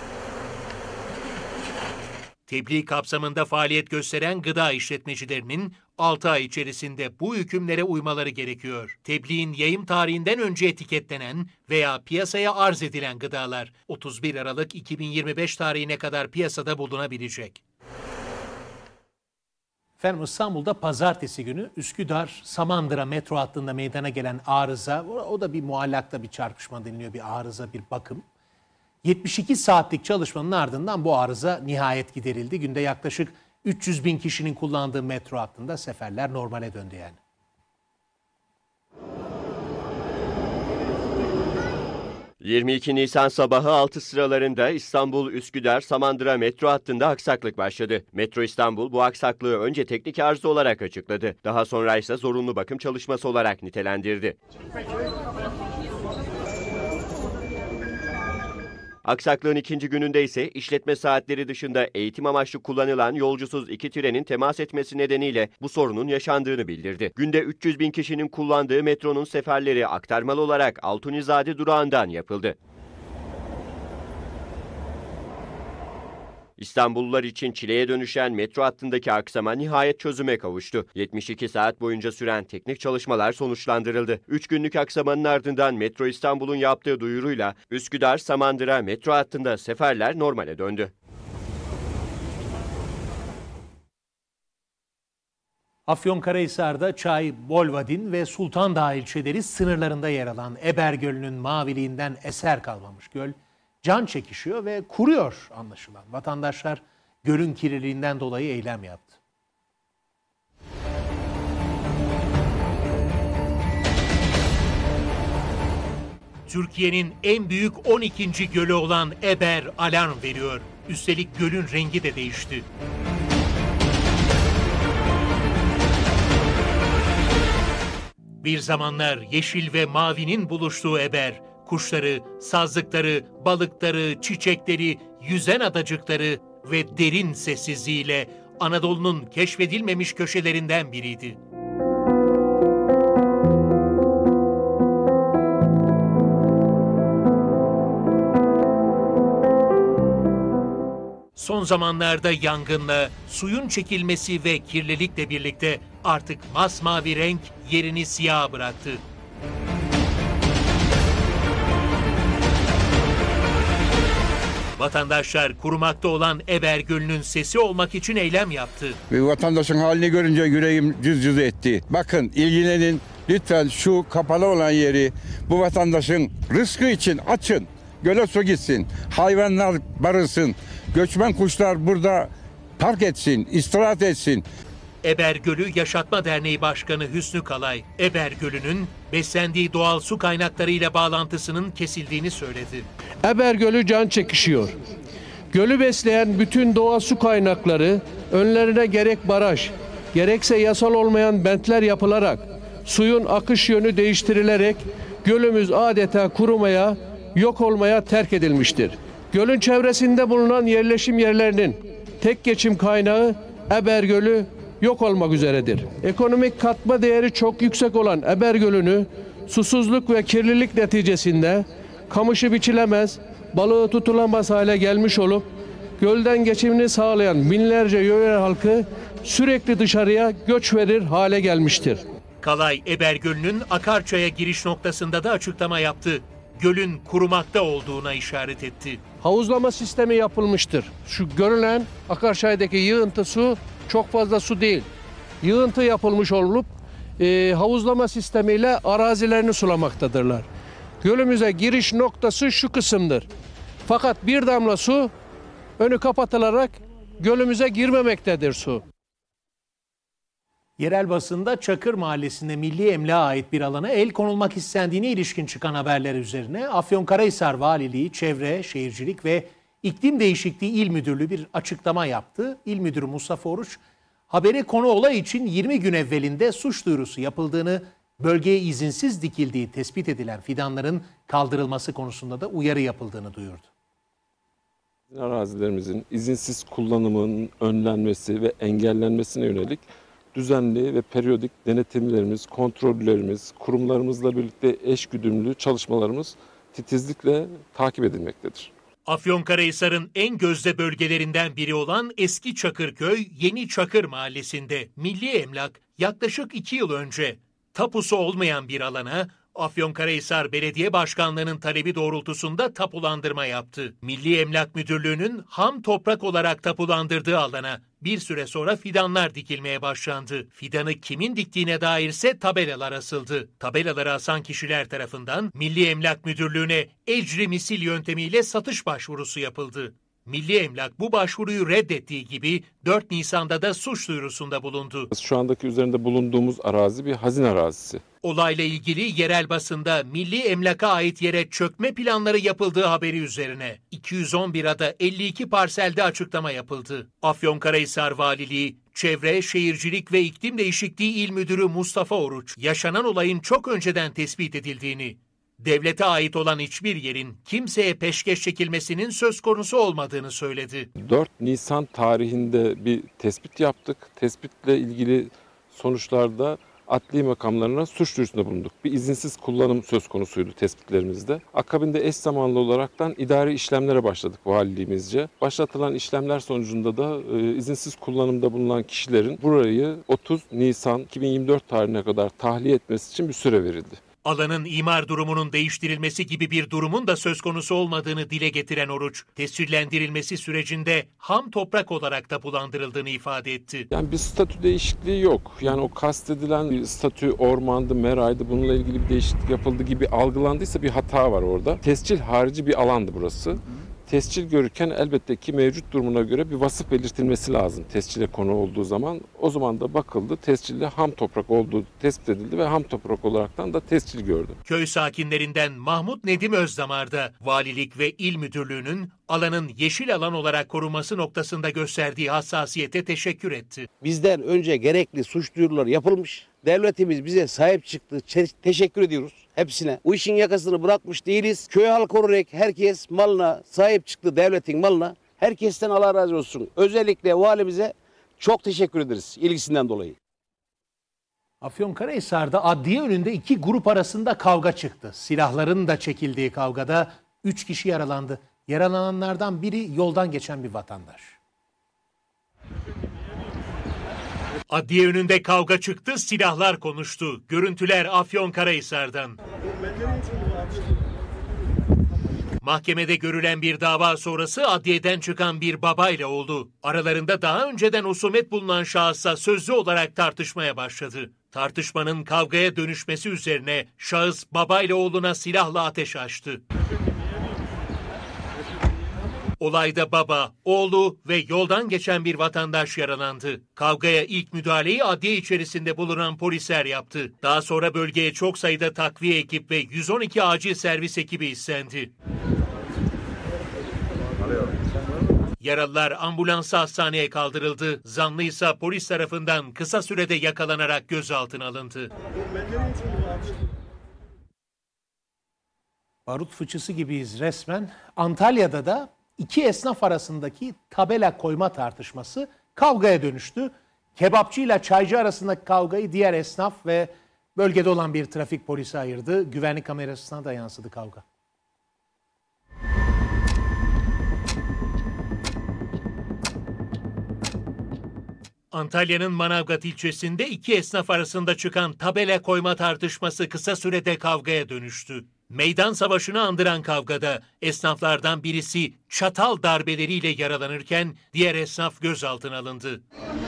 Tebliğ kapsamında faaliyet gösteren gıda işletmecilerinin altı ay içerisinde bu hükümlere uymaları gerekiyor. Tebliğin yayım tarihinden önce etiketlenen veya piyasaya arz edilen gıdalar otuz bir Aralık iki bin yirmi beş tarihine kadar piyasada bulunabilecek. Efendim İstanbul'da pazartesi günü Üsküdar Samandıra metro hattında meydana gelen arıza, o da bir muallakta bir çarpışma deniliyor, bir arıza, bir bakım. yetmiş iki saatlik çalışmanın ardından bu arıza nihayet giderildi. Günde yaklaşık üç yüz bin kişinin kullandığı metro hattında seferler normale döndü yani. yirmi iki Nisan sabahı altı sıralarında İstanbul Üsküdar Samandıra metro hattında aksaklık başladı. Metro İstanbul bu aksaklığı önce teknik arıza olarak açıkladı. Daha sonra ise zorunlu bakım çalışması olarak nitelendirdi. Aksaklığın ikinci gününde ise işletme saatleri dışında eğitim amaçlı kullanılan yolcusuz iki trenin temas etmesi nedeniyle bu sorunun yaşandığını bildirdi. Günde üç yüz bin kişinin kullandığı metronun seferleri aktarmalı olarak Altunizade durağından yapıldı. İstanbullular için çileye dönüşen metro hattındaki aksama nihayet çözüme kavuştu. yetmiş iki saat boyunca süren teknik çalışmalar sonuçlandırıldı. üç günlük aksamanın ardından Metro İstanbul'un yaptığı duyuruyla Üsküdar-Samandıra metro hattında seferler normale döndü. Afyonkarahisar'da Çay, Bolvadin ve Sultandağ ilçeleri sınırlarında yer alan Eber Gölü'nün maviliğinden eser kalmamış göl can çekişiyor ve kuruyor anlaşılan. Vatandaşlar gölün kirliliğinden dolayı eylem yaptı. Türkiye'nin en büyük on ikinci gölü olan Eber alarm veriyor. Üstelik gölün rengi de değişti. Bir zamanlar yeşil ve mavinin buluştuğu Eber, kuşları, sazlıkları, balıkları, çiçekleri, yüzen adacıkları ve derin sessizliğiyle Anadolu'nun keşfedilmemiş köşelerinden biriydi. Son zamanlarda yangınla, suyun çekilmesi ve kirlilikle birlikte artık masmavi renk yerini siyaha bıraktı. Vatandaşlar kurumakta olan Eber Gölü'nün sesi olmak için eylem yaptı. Ve vatandaşın halini görünce yüreğim cız cız etti. Bakın ilgilenin lütfen şu kapalı olan yeri bu vatandaşın rızkı için açın. Göle su gitsin, hayvanlar barınsın, göçmen kuşlar burada park etsin, istirahat etsin. Eber Gölü Yaşatma Derneği Başkanı Hüsnü Kalay, Eber Gölü'nün beslendiği doğal su kaynaklarıyla bağlantısının kesildiğini söyledi. Eber Gölü can çekişiyor. Gölü besleyen bütün doğal su kaynakları önlerine gerek baraj, gerekse yasal olmayan bentler yapılarak, suyun akış yönü değiştirilerek gölümüz adeta kurumaya, yok olmaya terk edilmiştir. Gölün çevresinde bulunan yerleşim yerlerinin tek geçim kaynağı Eber Gölü yok olmak üzeredir. Ekonomik katma değeri çok yüksek olan Eber Gölü'nü susuzluk ve kirlilik neticesinde kamışı biçilemez, balığı tutulamaz hale gelmiş olup gölden geçimini sağlayan binlerce yöre halkı sürekli dışarıya göç verir hale gelmiştir. Kalay, Eber Gölü'nün Akarçay'a giriş noktasında da açıklama yaptı. Gölün kurumakta olduğuna işaret etti. Havuzlama sistemi yapılmıştır. Şu görülen Akarçay'daki yığıntı su çok fazla su değil. Yığıntı yapılmış olup e, havuzlama sistemiyle arazilerini sulamaktadırlar. Gölümüze giriş noktası şu kısımdır. Fakat bir damla su önü kapatılarak gölümüze girmemektedir su. Yerel basında Çakır Mahallesi'nde Milli Emlak'a ait bir alana el konulmak istendiğine ilişkin çıkan haberler üzerine Afyonkarahisar Valiliği, Çevre, Şehircilik ve İklim Değişikliği İl Müdürlüğü bir açıklama yaptı. İl Müdürü Mustafa Oruç, habere konu olay için yirmi gün evvelinde suç duyurusu yapıldığını, bölgeye izinsiz dikildiği tespit edilen fidanların kaldırılması konusunda da uyarı yapıldığını duyurdu. Arazilerimizin izinsiz kullanımının önlenmesi ve engellenmesine yönelik düzenli ve periyodik denetimlerimiz, kontrollerimiz, kurumlarımızla birlikte eşgüdümlü çalışmalarımız titizlikle takip edilmektedir. Afyonkarahisar'ın en gözde bölgelerinden biri olan Eski Çakırköy, Yeni Çakır Mahallesi'nde Milli Emlak yaklaşık iki yıl önce tapusu olmayan bir alana Afyonkarahisar Belediye Başkanlığı'nın talebi doğrultusunda tapulandırma yaptı. Milli Emlak Müdürlüğü'nün ham toprak olarak tapulandırdığı alana bir süre sonra fidanlar dikilmeye başlandı. Fidanı kimin diktiğine dairse tabelalar asıldı. Tabelaları asan kişiler tarafından Milli Emlak Müdürlüğü'ne ecri misil yöntemiyle satış başvurusu yapıldı. Milli Emlak bu başvuruyu reddettiği gibi dört Nisan'da da suç duyurusunda bulundu. Şu andaki üzerinde bulunduğumuz arazi bir hazine arazisi. Olayla ilgili yerel basında Milli Emlak'a ait yere çökme planları yapıldığı haberi üzerine iki yüz on bir ada elli iki parselde açıklama yapıldı. Afyonkarahisar Valiliği, Çevre, Şehircilik ve İklim Değişikliği İl Müdürü Mustafa Oruç, yaşanan olayın çok önceden tespit edildiğini, devlete ait olan hiçbir yerin kimseye peşkeş çekilmesinin söz konusu olmadığını söyledi. dört Nisan tarihinde bir tespit yaptık. Tespitle ilgili sonuçlarda adli makamlarına suç duyurusunda bulunduk. Bir izinsiz kullanım söz konusuydu tespitlerimizde. Akabinde eş zamanlı olaraktan idari işlemlere başladık valiliğimizce. Başlatılan işlemler sonucunda da e, izinsiz kullanımda bulunan kişilerin burayı otuz Nisan iki bin yirmi dört tarihine kadar tahliye etmesi için bir süre verildi. Alanın imar durumunun değiştirilmesi gibi bir durumun da söz konusu olmadığını dile getiren Oruç, tescillendirilmesi sürecinde ham toprak olarak tapulandırıldığını ifade etti. Yani bir statü değişikliği yok. Yani o kastedilen bir statü ormandı, meraydı, bununla ilgili bir değişiklik yapıldı gibi algılandıysa bir hata var orada. Tescil harici bir alandı burası. Tescil görürken elbette ki mevcut durumuna göre bir vasıf belirtilmesi lazım tescile konu olduğu zaman. O zaman da bakıldı, tescilde ham toprak olduğu tespit edildi ve ham toprak olaraktan da tescil gördü. Köy sakinlerinden Mahmut Nedim Özdamar da Valilik ve İl Müdürlüğü'nün alanın yeşil alan olarak korunması noktasında gösterdiği hassasiyete teşekkür etti. Bizden önce gerekli suç duyuruları yapılmış. Devletimiz bize sahip çıktı. Teşekkür ediyoruz hepsine. Bu işin yakasını bırakmış değiliz. Köy halkı olarak herkes malına sahip çıktı, devletin malına. Herkesten Allah razı olsun. Özellikle valimize çok teşekkür ederiz ilgisinden dolayı. Afyonkarahisar'da adliye önünde iki grup arasında kavga çıktı. Silahların da çekildiği kavgada üç kişi yaralandı. Yaralananlardan biri yoldan geçen bir vatandaş. Adliye önünde kavga çıktı, silahlar konuştu. Görüntüler Afyonkarahisar'dan. Mahkemede görülen bir dava sonrası adliyeden çıkan bir babayla oldu. Aralarında daha önceden husumet bulunan şahısla sözlü olarak tartışmaya başladı. Tartışmanın kavgaya dönüşmesi üzerine şahıs babayla oğluna silahla ateş açtı. Olayda baba, oğlu ve yoldan geçen bir vatandaş yaralandı. Kavgaya ilk müdahaleyi adliye içerisinde bulunan polisler yaptı. Daha sonra bölgeye çok sayıda takviye ekip ve yüz on iki acil servis ekibi istendi. Yaralılar ambulansla hastaneye kaldırıldı. Zanlı ise polis tarafından kısa sürede yakalanarak gözaltına alındı. Barut fıçısı gibiyiz resmen. Antalya'da da iki esnaf arasındaki tabela koyma tartışması kavgaya dönüştü. Kebapçı ile çaycı arasındaki kavgayı diğer esnaf ve bölgede olan bir trafik polisi ayırdı. Güvenlik kamerasına da yansıdı kavga. Antalya'nın Manavgat ilçesinde iki esnaf arasında çıkan tabela koyma tartışması kısa sürede kavgaya dönüştü. Meydan savaşını andıran kavgada esnaflardan birisi çatal darbeleriyle yaralanırken diğer esnaf gözaltına alındı.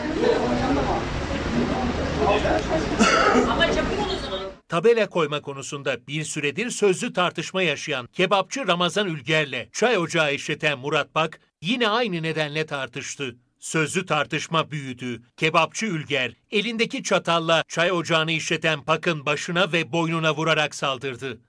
Tabela koyma konusunda bir süredir sözlü tartışma yaşayan kebapçı Ramazan Ülger'le çay ocağı işleten Murat Bak yine aynı nedenle tartıştı. Sözlü tartışma büyüdü. Kebapçı Ülger elindeki çatalla çay ocağını işleten Pak'ın başına ve boynuna vurarak saldırdı.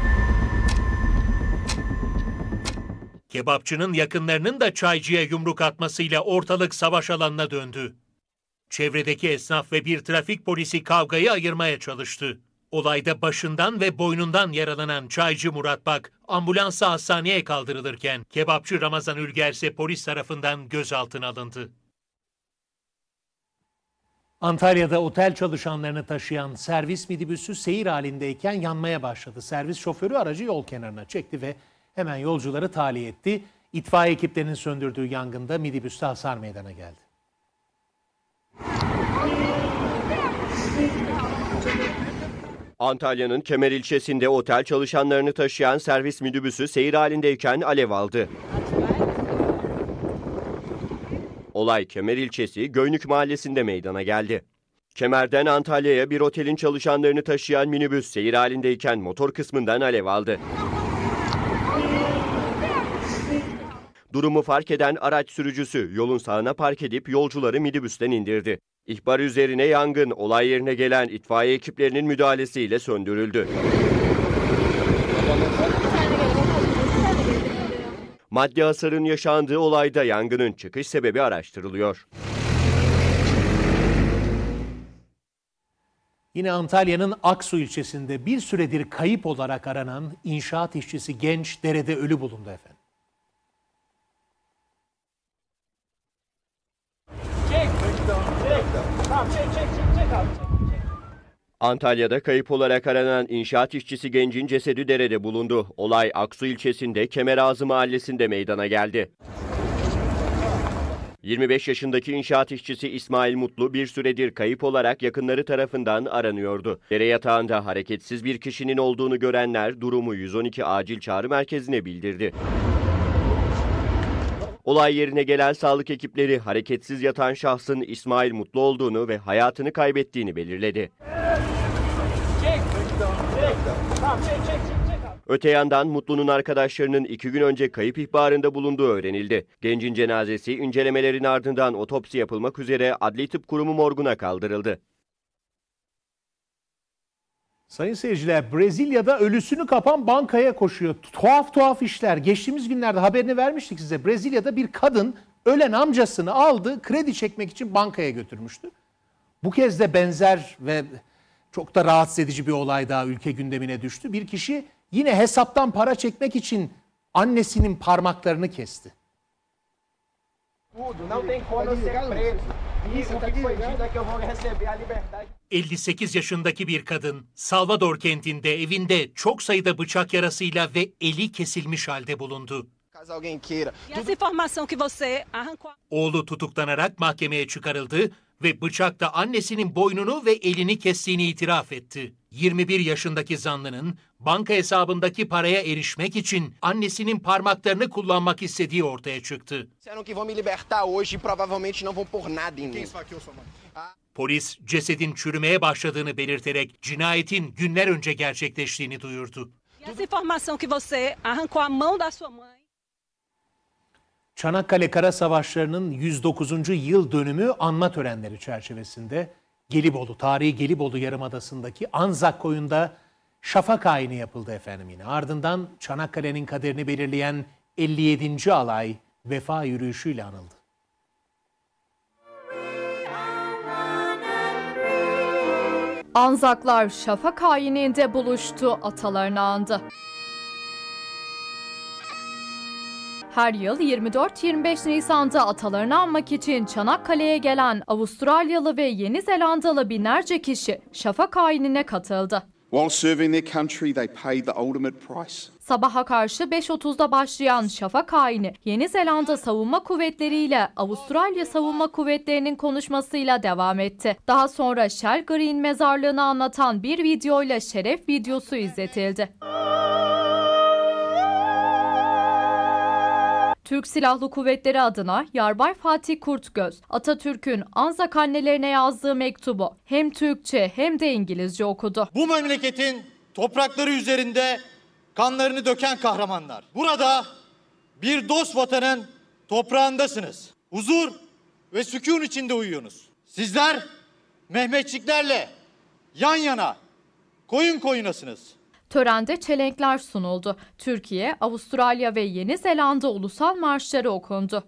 Kebapçının yakınlarının da çaycıya yumruk atmasıyla ortalık savaş alanına döndü. Çevredeki esnaf ve bir trafik polisi kavgayı ayırmaya çalıştı. Olayda başından ve boynundan yaralanan çaycı Murat Bak ambulansla hastaneye kaldırılırken kebapçı Ramazan Ülger ise polis tarafından gözaltına alındı. Antalya'da otel çalışanlarını taşıyan servis minibüsü seyir halindeyken yanmaya başladı. Servis şoförü aracı yol kenarına çekti ve hemen yolcuları tahliye etti. İtfaiye ekiplerinin söndürdüğü yangında minibüste hasar meydana geldi. Antalya'nın Kemer ilçesinde otel çalışanlarını taşıyan servis minibüsü seyir halindeyken alev aldı. Olay Kemer ilçesi Göynük mahallesinde meydana geldi. Kemer'den Antalya'ya bir otelin çalışanlarını taşıyan minibüs seyir halindeyken motor kısmından alev aldı. Durumu fark eden araç sürücüsü yolun sağına park edip yolcuları minibüsten indirdi. İhbar üzerine yangın olay yerine gelen itfaiye ekiplerinin müdahalesiyle söndürüldü. Maddi hasarın yaşandığı olayda yangının çıkış sebebi araştırılıyor. Yine Antalya'nın Aksu ilçesinde bir süredir kayıp olarak aranan inşaat işçisi genç derede ölü bulundu efendim. Antalya'da kayıp olarak aranan inşaat işçisi gencin cesedi derede bulundu. Olay Aksu ilçesinde Kemerazı mahallesinde meydana geldi. yirmi beş yaşındaki inşaat işçisi İsmail Mutlu bir süredir kayıp olarak yakınları tarafından aranıyordu. Dere yatağında hareketsiz bir kişinin olduğunu görenler durumu yüz on iki acil çağrı merkezine bildirdi. Olay yerine gelen sağlık ekipleri hareketsiz yatan şahsın İsmail Mutlu olduğunu ve hayatını kaybettiğini belirledi. Öte yandan Mutlu'nun arkadaşlarının iki gün önce kayıp ihbarında bulunduğu öğrenildi. Gencin cenazesi incelemelerin ardından otopsi yapılmak üzere Adli Tıp Kurumu morguna kaldırıldı. Sayın seyirciler, Brezilya'da ölüsünü kapan bankaya koşuyor. Tuhaf tuhaf işler. Geçtiğimiz günlerde haberini vermiştik size. Brezilya'da bir kadın ölen amcasını aldı, kredi çekmek için bankaya götürmüştü. Bu kez de benzer ve çok da rahatsız edici bir olay daha ülke gündemine düştü. Bir kişi yine hesaptan para çekmek için annesinin parmaklarını kesti. elli sekiz yaşındaki bir kadın Salvador kentinde evinde çok sayıda bıçak yarasıyla ve eli kesilmiş halde bulundu. Oğlu tutuklanarak mahkemeye çıkarıldı ve bıçakla annesinin boynunu ve elini kestiğini itiraf etti. yirmi bir yaşındaki zanlının banka hesabındaki paraya erişmek için annesinin parmaklarını kullanmak istediği ortaya çıktı. Polis cesedin çürümeye başladığını belirterek cinayetin günler önce gerçekleştiğini duyurdu. Çanakkale Kara Savaşları'nın yüz dokuzuncu yıl dönümü anma törenleri çerçevesinde Gelibolu, tarihi Gelibolu Yarımadası'ndaki Anzak Koyu'nda şafak ayini yapıldı efendim yine. Ardından Çanakkale'nin kaderini belirleyen elli yedinci alay vefa yürüyüşüyle anıldı. Anzaklar şafak ayininde buluştu, atalarını andı. Her yıl yirmi dört yirmi beş Nisan'da atalarını anmak için Çanakkale'ye gelen Avustralyalı ve Yeni Zelandalı binlerce kişi şafak ayinine katıldı. While serving their country, they paid the ultimate price. Sabaha karşı beş otuzda başlayan şafak ayini Yeni Zelanda Savunma Kuvvetleri ile Avustralya Savunma Kuvvetleri'nin konuşmasıyla devam etti. Daha sonra Shell Green mezarlığını anlatan bir videoyla şeref videosu izletildi. Türk Silahlı Kuvvetleri adına Yarbay Fatih Kurtgöz, Atatürk'ün Anzak annelerine yazdığı mektubu hem Türkçe hem de İngilizce okudu. Bu memleketin toprakları üzerinde kanlarını döken kahramanlar. Burada bir dost vatanın toprağındasınız. Huzur ve sükûn içinde uyuyorsunuz. Sizler Mehmetçiklerle yan yana, koyun koyunasınız. Törende çelenkler sunuldu. Türkiye, Avustralya ve Yeni Zelanda ulusal marşları okundu.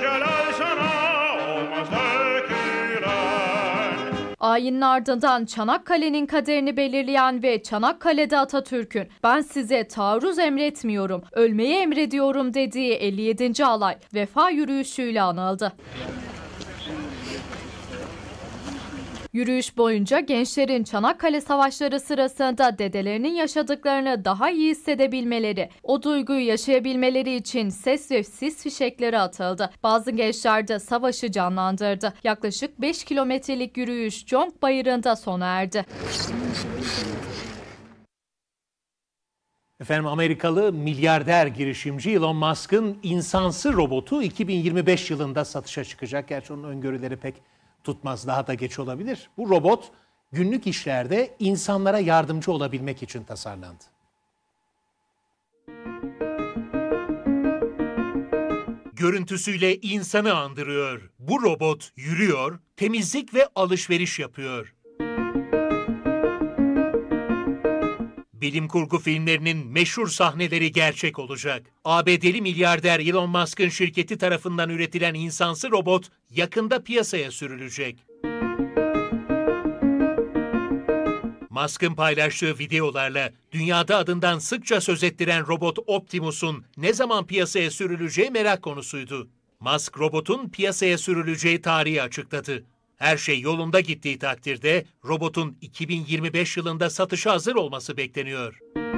Ayinin ardından Çanakkale'nin kaderini belirleyen ve Çanakkale'de Atatürk'ün "Ben size taarruz emretmiyorum, ölmeyi emrediyorum" dediği elli yedinci alay vefa yürüyüşüyle anıldı. Yürüyüş boyunca gençlerin Çanakkale Savaşları sırasında dedelerinin yaşadıklarını daha iyi hissedebilmeleri, o duyguyu yaşayabilmeleri için ses ve sis fişekleri atıldı. Bazı gençler de savaşı canlandırdı. Yaklaşık beş kilometrelik yürüyüş Conk Bayırı'nda sona erdi. Efendim, Amerikalı milyarder girişimci Elon Musk'ın insansı robotu iki bin yirmi beş yılında satışa çıkacak. Gerçi onun öngörüleri pek tutmaz, daha da geç olabilir. Bu robot günlük işlerde insanlara yardımcı olabilmek için tasarlandı. Görüntüsüyle insanı andırıyor. Bu robot yürüyor, temizlik ve alışveriş yapıyor. Bilim kurgu filmlerinin meşhur sahneleri gerçek olacak. A B D'li milyarder Elon Musk'ın şirketi tarafından üretilen insansı robot yakında piyasaya sürülecek. Musk'ın paylaştığı videolarla dünyada adından sıkça söz ettiren robot Optimus'un ne zaman piyasaya sürüleceği merak konusuydu. Musk robotun piyasaya sürüleceği tarihi açıkladı. Her şey yolunda gittiği takdirde robotun iki bin yirmi beş yılında satışa hazır olması bekleniyor.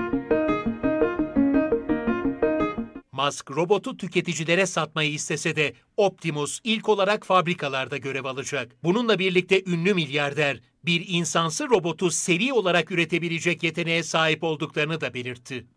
Musk robotu tüketicilere satmayı istese de Optimus ilk olarak fabrikalarda görev alacak. Bununla birlikte ünlü milyarder bir insansı robotu seri olarak üretebilecek yeteneğe sahip olduklarını da belirtti.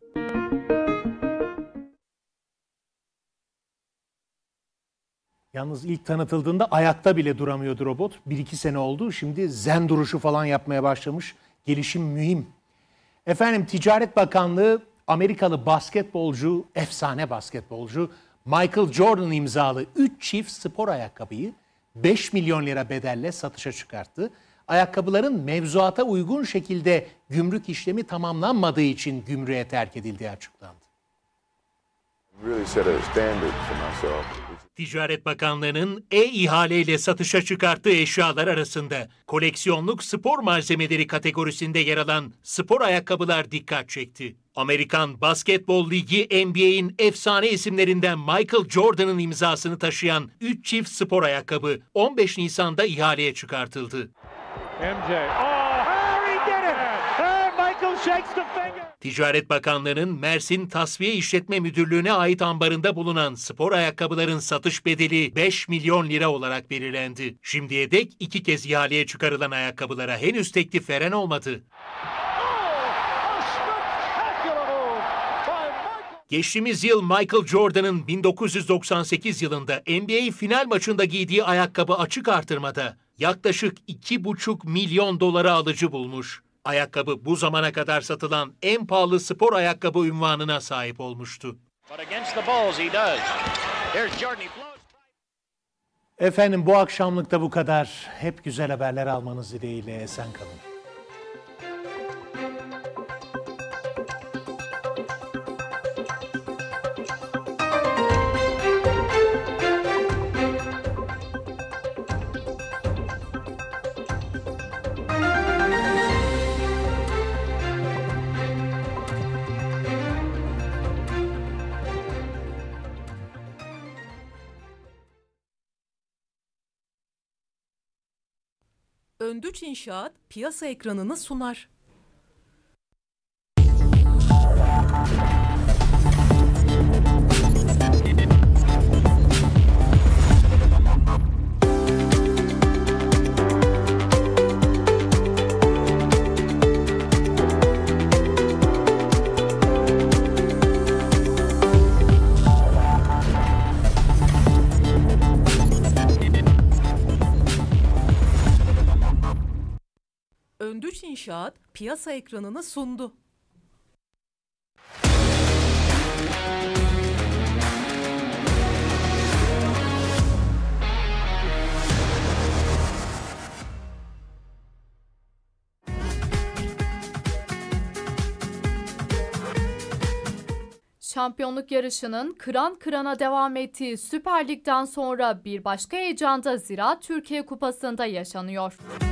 Yalnız ilk tanıtıldığında ayakta bile duramıyordu robot. Bir iki sene oldu. Şimdi zen duruşu falan yapmaya başlamış. Gelişim mühim. Efendim, Ticaret Bakanlığı Amerikalı basketbolcu, efsane basketbolcu Michael Jordan imzalı üç çift spor ayakkabıyı beş milyon lira bedelle satışa çıkarttı. Ayakkabıların mevzuata uygun şekilde gümrük işlemi tamamlanmadığı için gümrüğe terk edildiği açıklandı. Ticaret Bakanlığı'nın e-ihaleyle satışa çıkarttığı eşyalar arasında koleksiyonluk spor malzemeleri kategorisinde yer alan spor ayakkabılar dikkat çekti. Amerikan Basketbol Ligi N B A'in efsane isimlerinden Michael Jordan'ın imzasını taşıyan üç çift spor ayakkabı on beş Nisan'da ihaleye çıkartıldı. M J. Oh, Harry did it! Oh, Michael shakes the finger. Ticaret Bakanlığı'nın Mersin Tasfiye İşletme Müdürlüğü'ne ait ambarında bulunan spor ayakkabıların satış bedeli beş milyon lira olarak belirlendi. Şimdiye dek iki kez ihaleye çıkarılan ayakkabılara henüz teklif veren olmadı. Geçtiğimiz yıl Michael Jordan'ın bin dokuz yüz doksan sekiz yılında N B A final maçında giydiği ayakkabı açık artırmada yaklaşık iki buçuk milyon dolara alıcı bulmuş. Ayakkabı bu zamana kadar satılan en pahalı spor ayakkabı unvanına sahip olmuştu. Efendim, bu akşamlık da bu kadar. Hep güzel haberler almanız dileğiyle esen kalın. Öndüç İnşaat piyasa ekranını sunar. Öndüç İnşaat piyasa ekranını sundu. Şampiyonluk yarışının kıran kırana devam ettiği Süper Lig'den sonra bir başka heyecan da Ziraat Türkiye Kupası'nda yaşanıyor.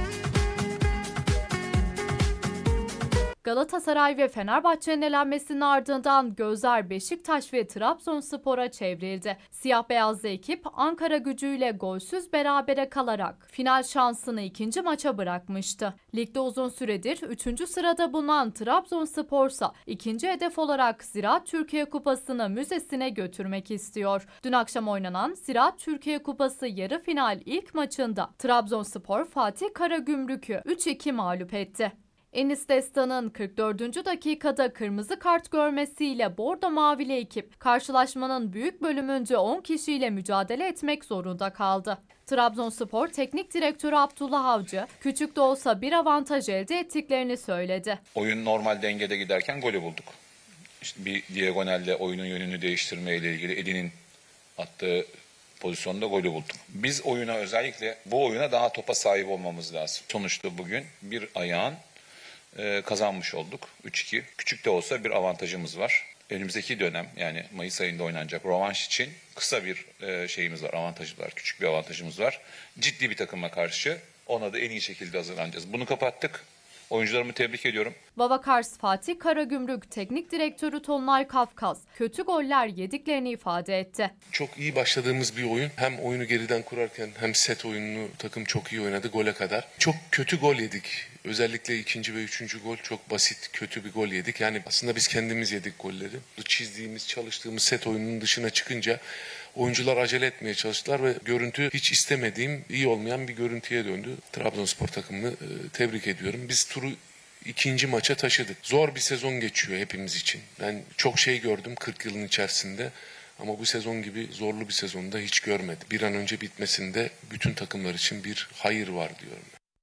Galatasaray ve Fenerbahçe'nin elenmesinin ardından gözler Beşiktaş ve Trabzonspor'a çevrildi. Siyah beyazlı ekip Ankara Gücü'yle golsüz berabere kalarak final şansını ikinci maça bırakmıştı. Ligde uzun süredir üçüncü sırada bulunan Trabzonspor'sa ikinci hedef olarak Ziraat Türkiye Kupası'nı müzesine götürmek istiyor. Dün akşam oynanan Ziraat Türkiye Kupası yarı final ilk maçında Trabzonspor Fatih Karagümrük'ü üç iki mağlup etti. Enis Destan'ın kırk dördüncü dakikada kırmızı kart görmesiyle Bordo Mavili ekip karşılaşmanın büyük bölümünde on kişiyle mücadele etmek zorunda kaldı. Trabzonspor Teknik Direktörü Abdullah Avcı, küçük de olsa bir avantaj elde ettiklerini söyledi. Oyun normal dengede giderken golü bulduk. İşte bir diagonalle oyunun yönünü değiştirmeyle ilgili Edin'in attığı pozisyonda golü bulduk. Biz oyuna özellikle bu oyuna daha topa sahip olmamız lazım. Sonuçta bugün bir ayağın kazanmış olduk. üç iki. Küçük de olsa bir avantajımız var. Önümüzdeki dönem yani Mayıs ayında oynanacak rövanş için kısa bir şeyimiz var, avantajımız var, küçük bir avantajımız var. Ciddi bir takıma karşı ona da en iyi şekilde hazırlanacağız. Bunu kapattık. Oyuncularımı tebrik ediyorum. Babakars Fatih Karagümrük Teknik Direktörü Tolunay Kafkas kötü goller yediklerini ifade etti. Çok iyi başladığımız bir oyun. Hem oyunu geriden kurarken hem set oyununu takım çok iyi oynadı gole kadar. Çok kötü gol yedik. Özellikle ikinci ve üçüncü gol çok basit, kötü bir gol yedik. Yani aslında biz kendimiz yedik golleri. Çizdiğimiz, çalıştığımız set oyununun dışına çıkınca oyuncular acele etmeye çalıştılar ve görüntü hiç istemediğim, iyi olmayan bir görüntüye döndü. Trabzonspor takımını e, tebrik ediyorum. Biz turu ikinci maça taşıdık. Zor bir sezon geçiyor hepimiz için. Ben çok şey gördüm kırk yılın içerisinde ama bu sezon gibi zorlu bir sezonda hiç görmedim. Bir an önce bitmesinde bütün takımlar için bir hayır var diyorum.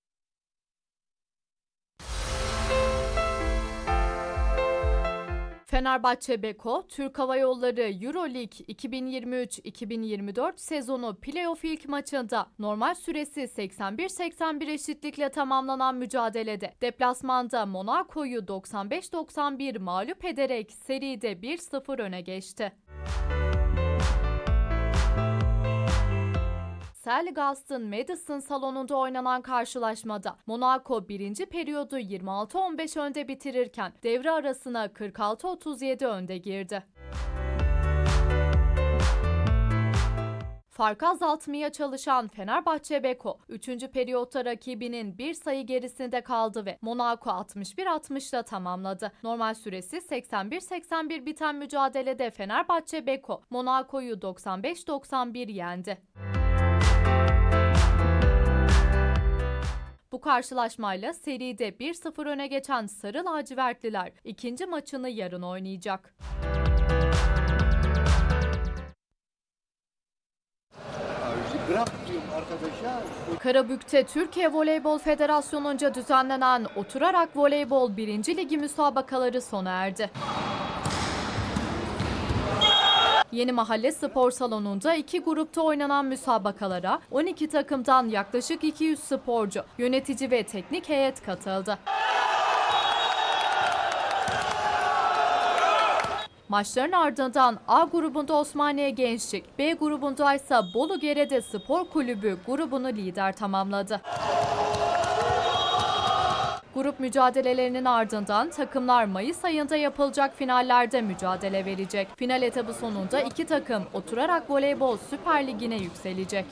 Fenerbahçe Beko, Türk Hava Yolları Euroleague iki bin yirmi üç iki bin yirmi dört sezonu playoff ilk maçında normal süresi seksen bir seksen bir eşitlikle tamamlanan mücadelede deplasmanda Monaco'yu doksan beş doksan bir mağlup ederek seride bir sıfır öne geçti. Selgast'ın Madison salonunda oynanan karşılaşmada Monaco birinci periyodu yirmi altı on beş önde bitirirken devre arasına kırk altı otuz yedi önde girdi. Farkı azaltmaya çalışan Fenerbahçe Beko, üçüncü periyotta rakibinin bir sayı gerisinde kaldı ve Monaco altmış bir altmışla tamamladı. Normal süresi seksen bir seksen bir biten mücadelede Fenerbahçe Beko, Monaco'yu doksan beş doksan bir yendi. Bu karşılaşmayla seride bir sıfır öne geçen Sarı Lacivertliler ikinci maçını yarın oynayacak. Karabük'te Türkiye Voleybol Federasyonu'nca düzenlenen Oturarak Voleybol birinci Ligi müsabakaları sona erdi. Yeni Mahalle Spor Salonu'nda iki grupta oynanan müsabakalara on iki takımdan yaklaşık iki yüz sporcu, yönetici ve teknik heyet katıldı. Maçların ardından A grubunda Osmaniye Gençlik, B grubunda ise Bolu Gerede Spor Kulübü grubunu lider tamamladı. Grup mücadelelerinin ardından takımlar Mayıs ayında yapılacak finallerde mücadele verecek. Final etabı sonunda iki takım Oturarak Voleybol Süper Ligi'ne yükselecek.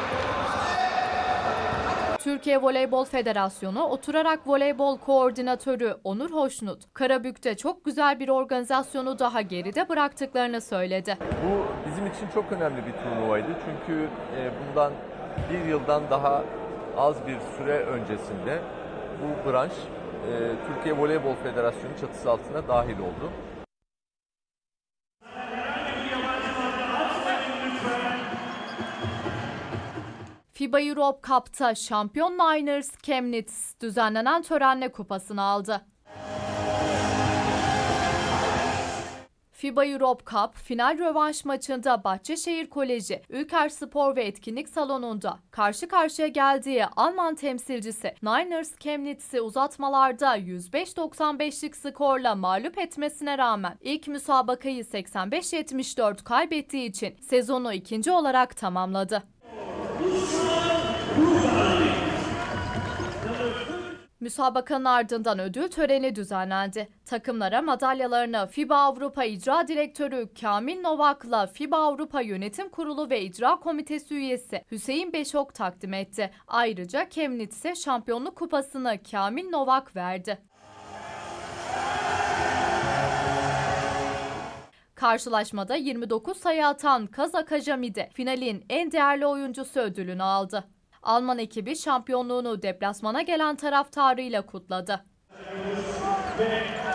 Türkiye Voleybol Federasyonu Oturarak Voleybol Koordinatörü Onur Hoşnut, Karabük'te çok güzel bir organizasyonu daha geride bıraktıklarını söyledi. Bu bizim için çok önemli bir turnuvaydı çünkü bundan bir yıldan daha az bir süre öncesinde bu branş Türkiye Voleybol Federasyonu çatısı altına dahil oldu. FIBA Europe Cup'ta şampiyon Niners Chemnitz düzenlenen törenle kupasını aldı. FIBA Europe Cup final rövanş maçında Bahçeşehir Koleji, Ülker Spor ve Etkinlik Salonu'nda karşı karşıya geldiği Alman temsilcisi Niners Chemnitz'i uzatmalarda yüz beş doksan beşlik skorla mağlup etmesine rağmen ilk müsabakayı seksen beş yetmiş dört kaybettiği için sezonu ikinci olarak tamamladı. Müsabakanın ardından ödül töreni düzenlendi. Takımlara madalyalarını FIBA Avrupa İcra Direktörü Kamil Novak'la FIBA Avrupa Yönetim Kurulu ve İcra Komitesi üyesi Hüseyin Beşok takdim etti. Ayrıca Chemnitz'e şampiyonluk kupasını Kamil Novak verdi. Karşılaşmada yirmi dokuz sayı atan Kazak Ajamide finalin en değerli oyuncusu ödülünü aldı. Alman ekibi şampiyonluğunu deplasmana gelen taraftarıyla kutladı.